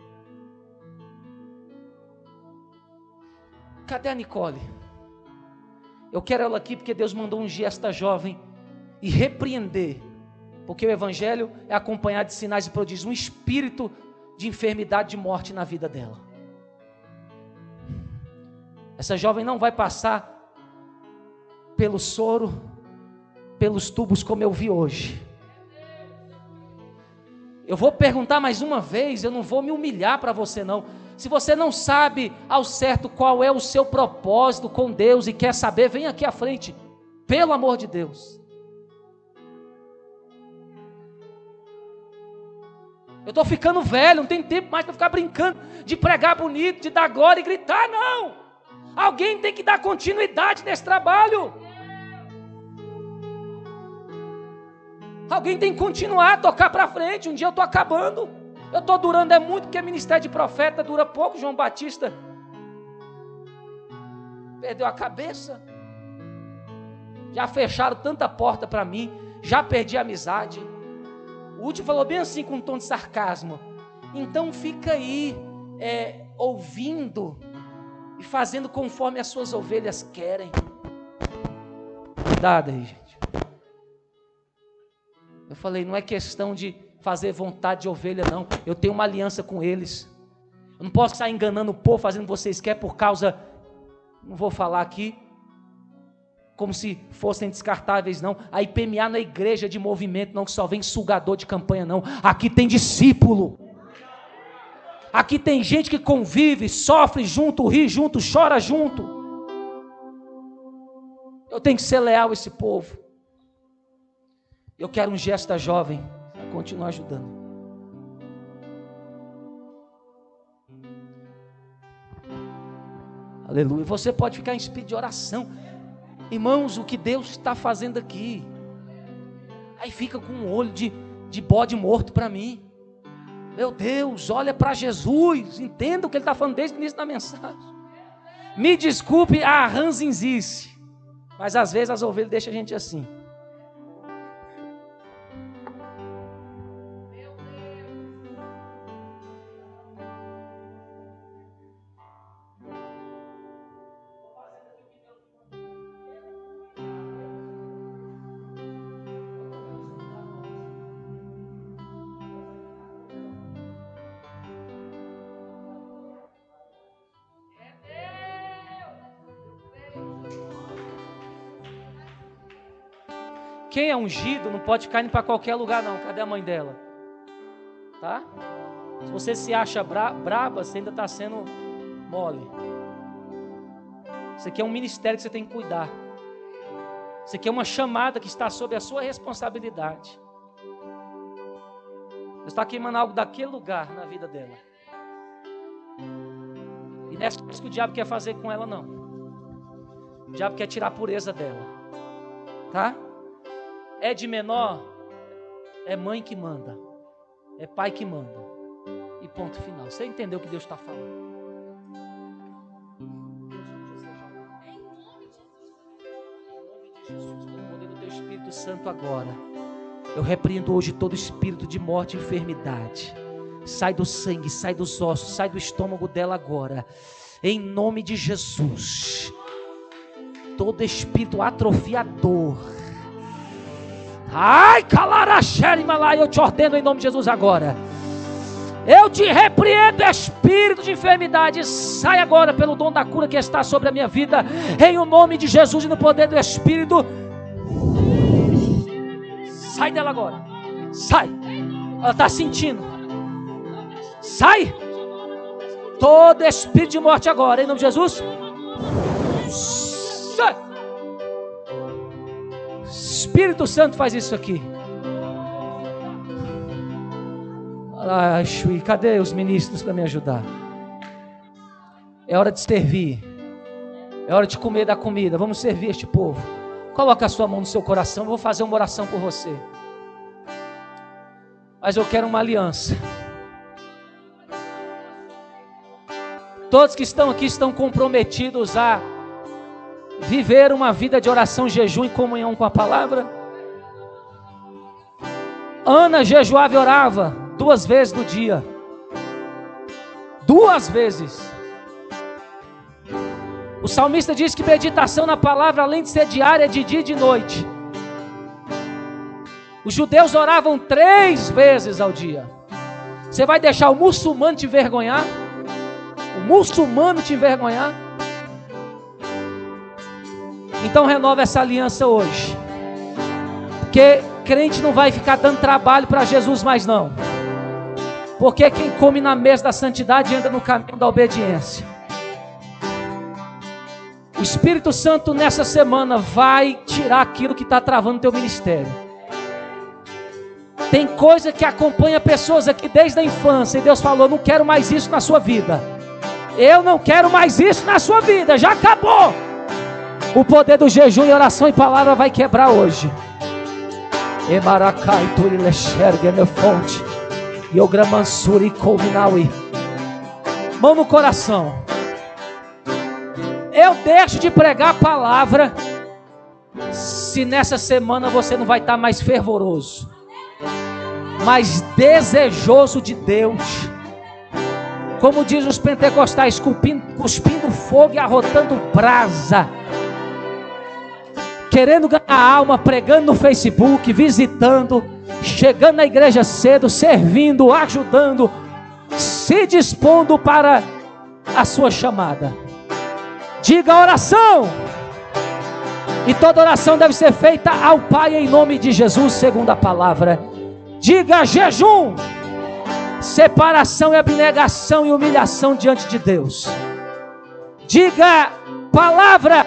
Cadê a Nicole? Eu quero ela aqui porque Deus mandou ungir esta jovem e repreender, porque o evangelho é acompanhado de sinais e prodígios, um espírito de enfermidade, de morte na vida dela. Essa jovem não vai passar pelo soro, pelos tubos como eu vi hoje. Eu vou perguntar mais uma vez, eu não vou me humilhar para você não. Se você não sabe ao certo qual é o seu propósito com Deus e quer saber, vem aqui à frente, pelo amor de Deus. Eu estou ficando velho, não tenho tempo mais para ficar brincando de pregar bonito, de dar glória e gritar, não. Alguém tem que dar continuidade nesse trabalho. Alguém tem que continuar a tocar para frente. Um dia eu estou acabando. Eu estou durando é muito, porque ministério de profeta dura pouco. João Batista perdeu a cabeça. Já fecharam tanta porta para mim. Já perdi a amizade. O último falou bem assim, com um tom de sarcasmo. Então fica aí é, ouvindo e fazendo conforme as suas ovelhas querem. Cuidado aí, gente. Eu falei, não é questão de fazer vontade de ovelha, não. Eu tenho uma aliança com eles. Eu não posso estar enganando o povo, fazendo o que vocês querem por causa... Não vou falar aqui como se fossem descartáveis, não. A I P M A não é igreja de movimento, não, que só vem sugador de campanha, não. Aqui tem discípulo. Aqui tem gente que convive, sofre junto, ri junto, chora junto. Eu tenho que ser leal a esse povo. Eu quero um gesto da jovem para continuar ajudando. Aleluia. Você pode ficar em espírito de oração. Irmãos, o que Deus está fazendo aqui? Aí fica com um olho de, de bode morto para mim. Meu Deus, olha para Jesus, entenda o que ele está falando desde o início da mensagem. Me desculpe a ranzinzice, mas às vezes as ovelhas deixam a gente assim. Quem é ungido não pode ficar indo para qualquer lugar não. Cadê a mãe dela? Tá? Se você se acha bra- braba, você ainda está sendo mole. Isso aqui é um ministério que você tem que cuidar. Isso aqui é uma chamada que está sob a sua responsabilidade. Você está queimando algo daquele lugar na vida dela. E não é isso que o diabo quer fazer com ela, não. O diabo quer tirar a pureza dela. Tá? É de menor, é mãe que manda, é pai que manda, e ponto final. Você entendeu o que Deus está falando? Em nome de Jesus, pelo poder do Teu Espírito Santo agora, eu repreendo hoje todo espírito de morte e enfermidade. Sai do sangue, sai dos ossos, sai do estômago dela agora, em nome de Jesus. Todo espírito atrofiador, ai, calaraxere malai, eu te ordeno em nome de Jesus agora. Eu te repreendo, espírito de enfermidade, sai agora pelo dom da cura que está sobre a minha vida, em o nome de Jesus e no poder do Espírito. Sai dela agora, sai. Ela está sentindo. Sai. Todo espírito de morte agora, em nome de Jesus. Sai. Espírito Santo faz isso aqui. Ai, Shui, cadê os ministros para me ajudar? É hora de servir. É hora de comer da comida. Vamos servir este povo. Coloca a sua mão no seu coração. Eu vou fazer uma oração por você. Mas eu quero uma aliança. Todos que estão aqui estão comprometidos a viver uma vida de oração, jejum e comunhão com a palavra? Ana jejuava e orava duas vezes no dia. Duas vezes. O salmista diz que meditação na palavra, além de ser diária, é de dia e de noite. Os judeus oravam três vezes ao dia. Você vai deixar o muçulmano te envergonhar? O muçulmano te envergonhar? Então renova essa aliança hoje. Porque crente não vai ficar dando trabalho para Jesus mais não. Porque quem come na mesa da santidade anda no caminho da obediência. O Espírito Santo nessa semana vai tirar aquilo que está travando o teu ministério. Tem coisa que acompanha pessoas aqui desde a infância. E Deus falou, não quero mais isso na sua vida. Eu não quero mais isso na sua vida. Já acabou. O poder do jejum e oração e palavra vai quebrar hoje. Emaracai turilexergue na fonte. Yogramansuri kominawi. Mão no coração. Eu deixo de pregar a palavra se nessa semana você não vai estar mais fervoroso, mais desejoso de Deus. Como diz os pentecostais, cuspindo, cuspindo fogo e arrotando brasa, querendo ganhar alma, pregando no Facebook, visitando, chegando na igreja cedo, servindo, ajudando, se dispondo para a sua chamada. Diga oração. E toda oração deve ser feita ao Pai em nome de Jesus, segundo a palavra. Diga jejum, separação e abnegação e humilhação diante de Deus. Diga palavra.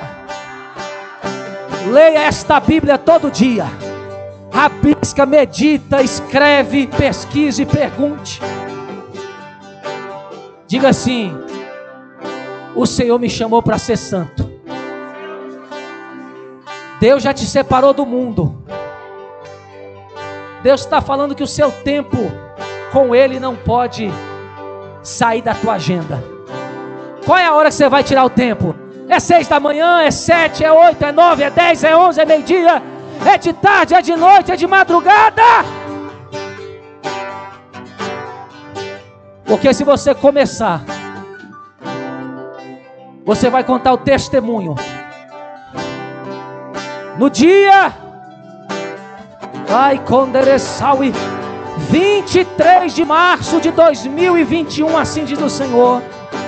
Leia esta Bíblia todo dia. Rabisca, medita, escreve, pesquise, pergunte. Diga assim: o Senhor me chamou para ser santo. Deus já te separou do mundo. Deus está falando que o seu tempo com Ele não pode sair da tua agenda. Qual é a hora que você vai tirar o tempo? É seis da manhã, é sete, é oito, é nove, é dez, é onze, é meio-dia, é de tarde, é de noite, é de madrugada. Porque se você começar, você vai contar o testemunho. No dia, ai, Condereçaui, vinte e três de março de dois mil e vinte e um, assim diz o Senhor,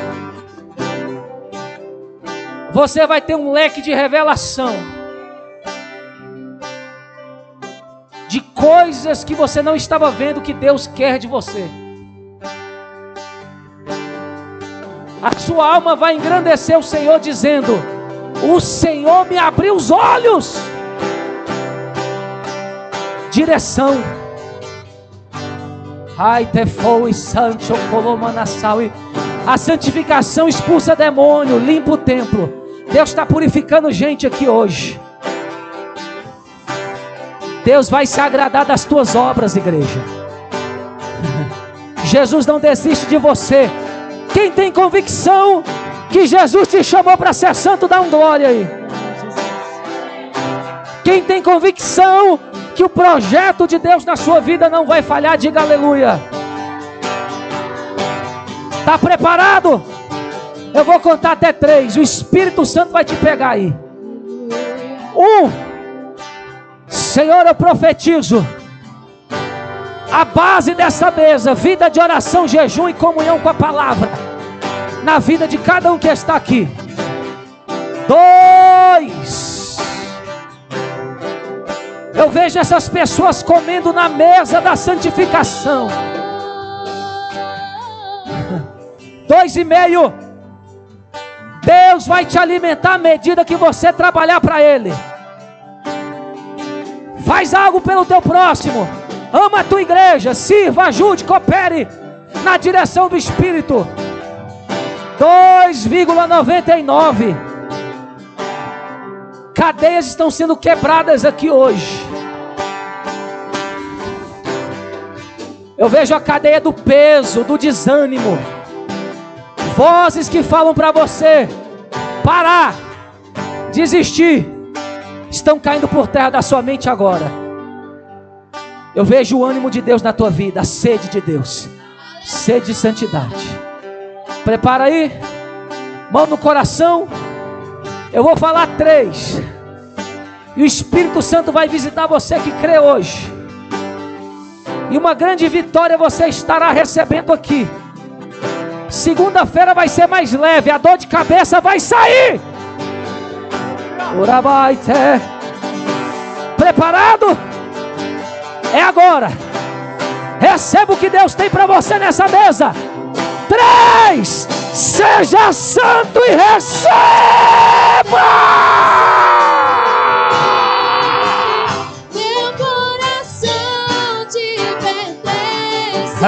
você vai ter um leque de revelação de coisas que você não estava vendo que Deus quer de você. A sua alma vai engrandecer o Senhor dizendo: o Senhor me abriu os olhos. Direção. Ai, tefou e sancho colomanassau. A santificação expulsa demônio, limpa o templo. Deus está purificando gente aqui hoje. Deus vai se agradar das tuas obras, igreja. Jesus não desiste de você. Quem tem convicção que Jesus te chamou para ser santo, dá um glória aí. Quem tem convicção que o projeto de Deus na sua vida não vai falhar, diga aleluia. Está preparado? Eu vou contar até três. O Espírito Santo vai te pegar aí. Um. Senhor, eu profetizo a base dessa mesa, vida de oração, jejum e comunhão com a palavra, na vida de cada um que está aqui. Dois. Eu vejo essas pessoas comendo na mesa da santificação. Dois e meio. Deus vai te alimentar à medida que você trabalhar para Ele. Faz algo pelo teu próximo. Ama a tua igreja, sirva, ajude, coopere na direção do Espírito. dois vírgula noventa e nove. Cadeias estão sendo quebradas aqui hoje. Eu vejo a cadeia do peso, do desânimo. Vozes que falam para você parar, desistir, estão caindo por terra da sua mente agora. Eu vejo o ânimo de Deus na tua vida, a sede de Deus, sede de santidade. Prepara aí, mão no coração. Eu vou falar três, e o Espírito Santo vai visitar você que crê hoje, e uma grande vitória você estará recebendo aqui. Segunda-feira vai ser mais leve, a dor de cabeça vai sair. Preparado? É agora. Receba o que Deus tem para você nessa mesa. Três, seja santo e receba. Meu coração te pertence.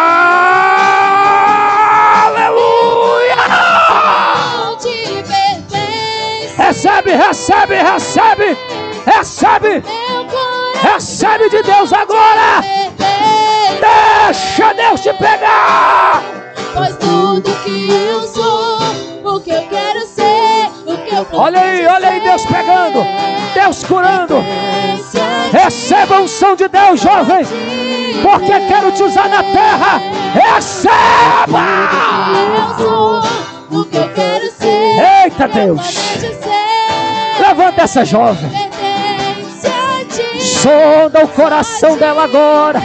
Aleluia! Te pertence. Recebe, recebe, recebe, recebe, Meu coração recebe de Deus agora. pertence. Deixa Deus te pegar. Pois tudo que eu sou, o que eu quero ser, o que eu Olha aí, olha aí, Deus pegando, Deus curando. Receba a unção de Deus, jovem, porque quero te usar na terra. Receba! Eu sou o que eu quero ser. Eita Deus! Levanta essa jovem. Sonda o coração dela agora.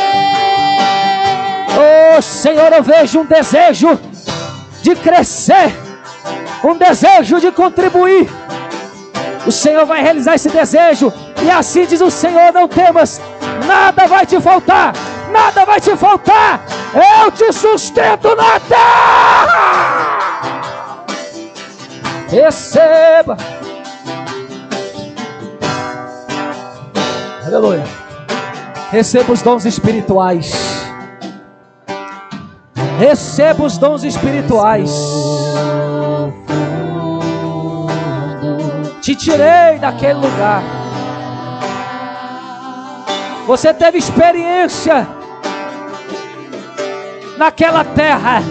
Oh Senhor, eu vejo um desejo de crescer, um desejo de contribuir. O Senhor vai realizar esse desejo, e assim diz o Senhor: não temas, nada vai te faltar, nada vai te faltar. Eu te sustento na terra. Receba. Aleluia. Receba os dons espirituais. Receba os dons espirituais. Te tirei daquele lugar. Você teve experiência naquela terra,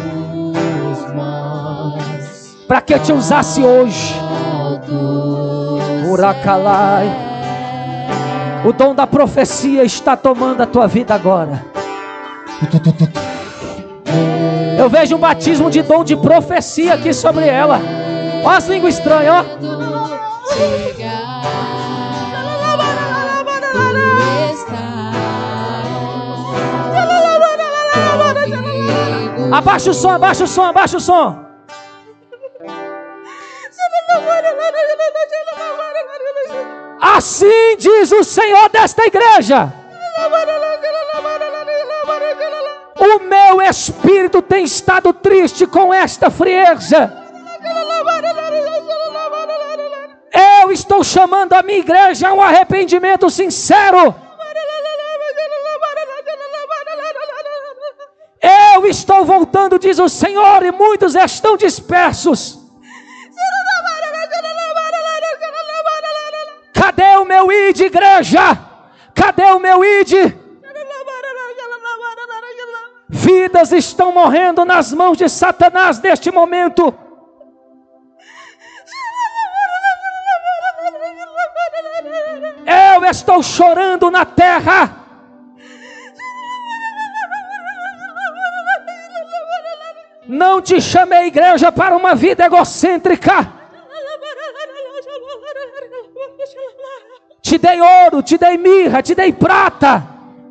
para que eu te usasse hoje. Uracalai. O dom da profecia está tomando a tua vida agora. Eu vejo um batismo de dom de profecia aqui sobre ela. Olha as línguas estranhas, ó. Abaixa o som, abaixa o som, abaixa o som. Assim diz o Senhor desta igreja: o meu espírito tem estado triste com esta frieza. Eu estou chamando a minha igreja a um arrependimento sincero. Eu estou voltando, diz o Senhor, e muitos estão dispersos. Cadê o meu id, igreja? Cadê o meu id? Vidas estão morrendo nas mãos de Satanás neste momento. Eu estou chorando na terra. Não te chamei, igreja, para uma vida egocêntrica. Te dei ouro, te dei mirra, te dei prata,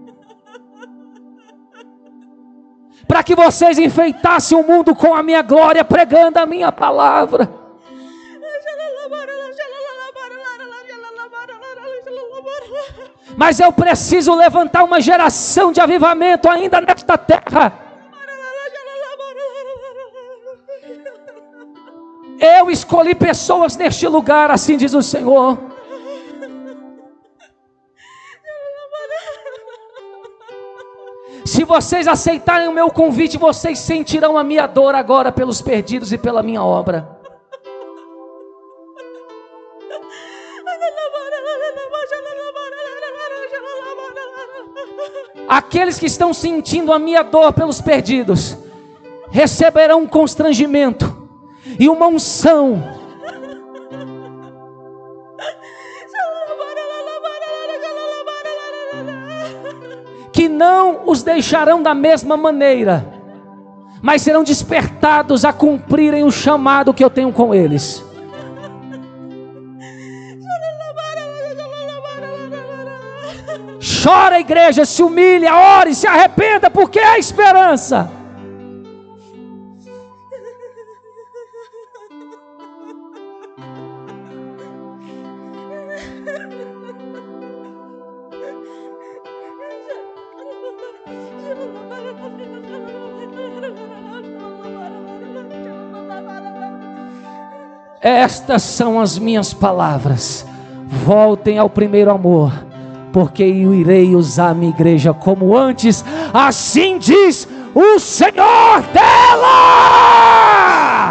para que vocês enfeitassem o mundo com a minha glória, pregando a minha palavra. Mas eu preciso levantar uma geração de avivamento ainda nesta terra. Eu escolhi pessoas neste lugar, assim diz o Senhor. Se vocês aceitarem o meu convite, vocês sentirão a minha dor agora pelos perdidos e pela minha obra. Aqueles que estão sentindo a minha dor pelos perdidos receberão um constrangimento e uma unção não os deixarão da mesma maneira, mas serão despertados a cumprirem o chamado que eu tenho com eles. Chora, igreja, se humilha, ore, se arrependa, porque há esperança. Estas são as minhas palavras. Voltem ao primeiro amor, porque eu irei usar a minha igreja como antes. Assim diz o Senhor dela.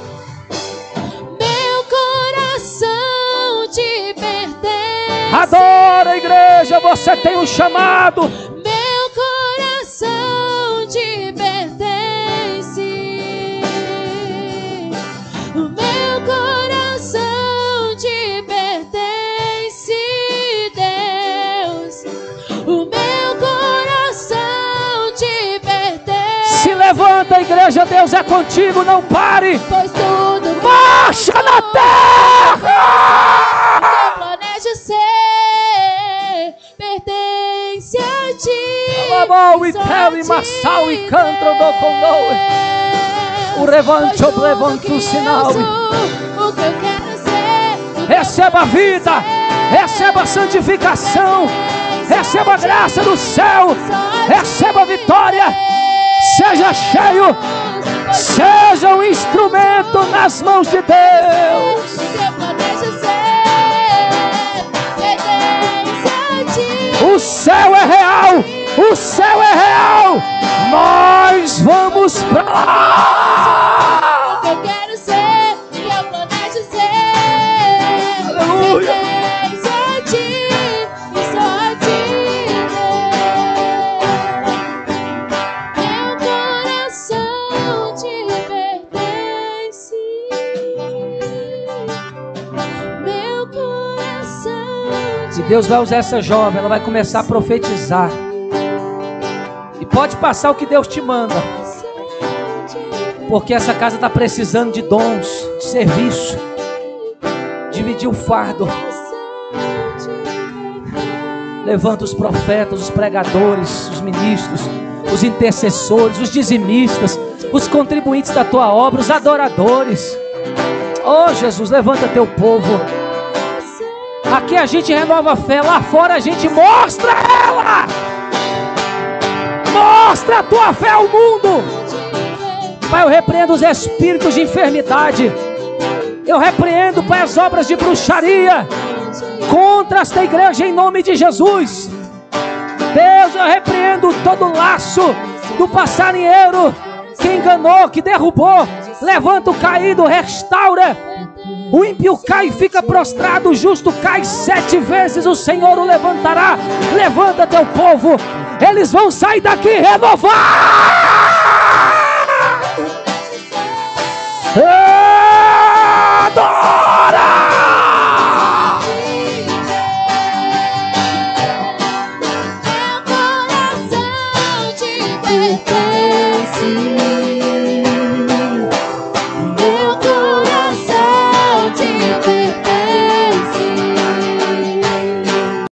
Meu coração te pertence. Adora, igreja, você tem um chamado. Meu coração te pertence. O meu coração te pertence, Deus. O meu coração te pertence. Se levanta, igreja, Deus é contigo, não pare. Pois tudo marcha na terra. que eu planejo ser pertence a ti. Amor, e teu e massal e cantro do condor. O levante, o levante o sinal. O que eu quero ser. Receba a vida, receba a santificação, receba a graça do céu, receba a vitória. Seja cheio, seja um instrumento nas mãos de Deus. O céu é real, o céu é real. Nós vamos pra lá. Eu quero ser, que eu planejo ser. Aleluia. Pertence a ti, e só a ti, Deus. Meu coração te pertence. Meu coração te E Deus vai usar essa jovem, ela vai começar a profetizar. E pode passar o que Deus te manda, porque essa casa está precisando de dons, de serviço, dividir o fardo. Levanta os profetas, os pregadores, os ministros, os intercessores, os dizimistas, os contribuintes da tua obra, os adoradores. Oh Jesus, levanta teu povo. Aqui a gente renova a fé, lá fora a gente mostra ela. Mostra a tua fé ao mundo. Pai, eu repreendo os espíritos de enfermidade. Eu repreendo, Pai, as obras de bruxaria contra esta igreja em nome de Jesus. Deus, eu repreendo todo laço do passarinheiro que enganou, que derrubou. Levanta o caído, restaura. O ímpio cai e fica prostrado, o justo cai sete vezes, o Senhor o levantará. Levanta teu povo, eles vão sair daqui renovados. Adora! Meu coração te pertence.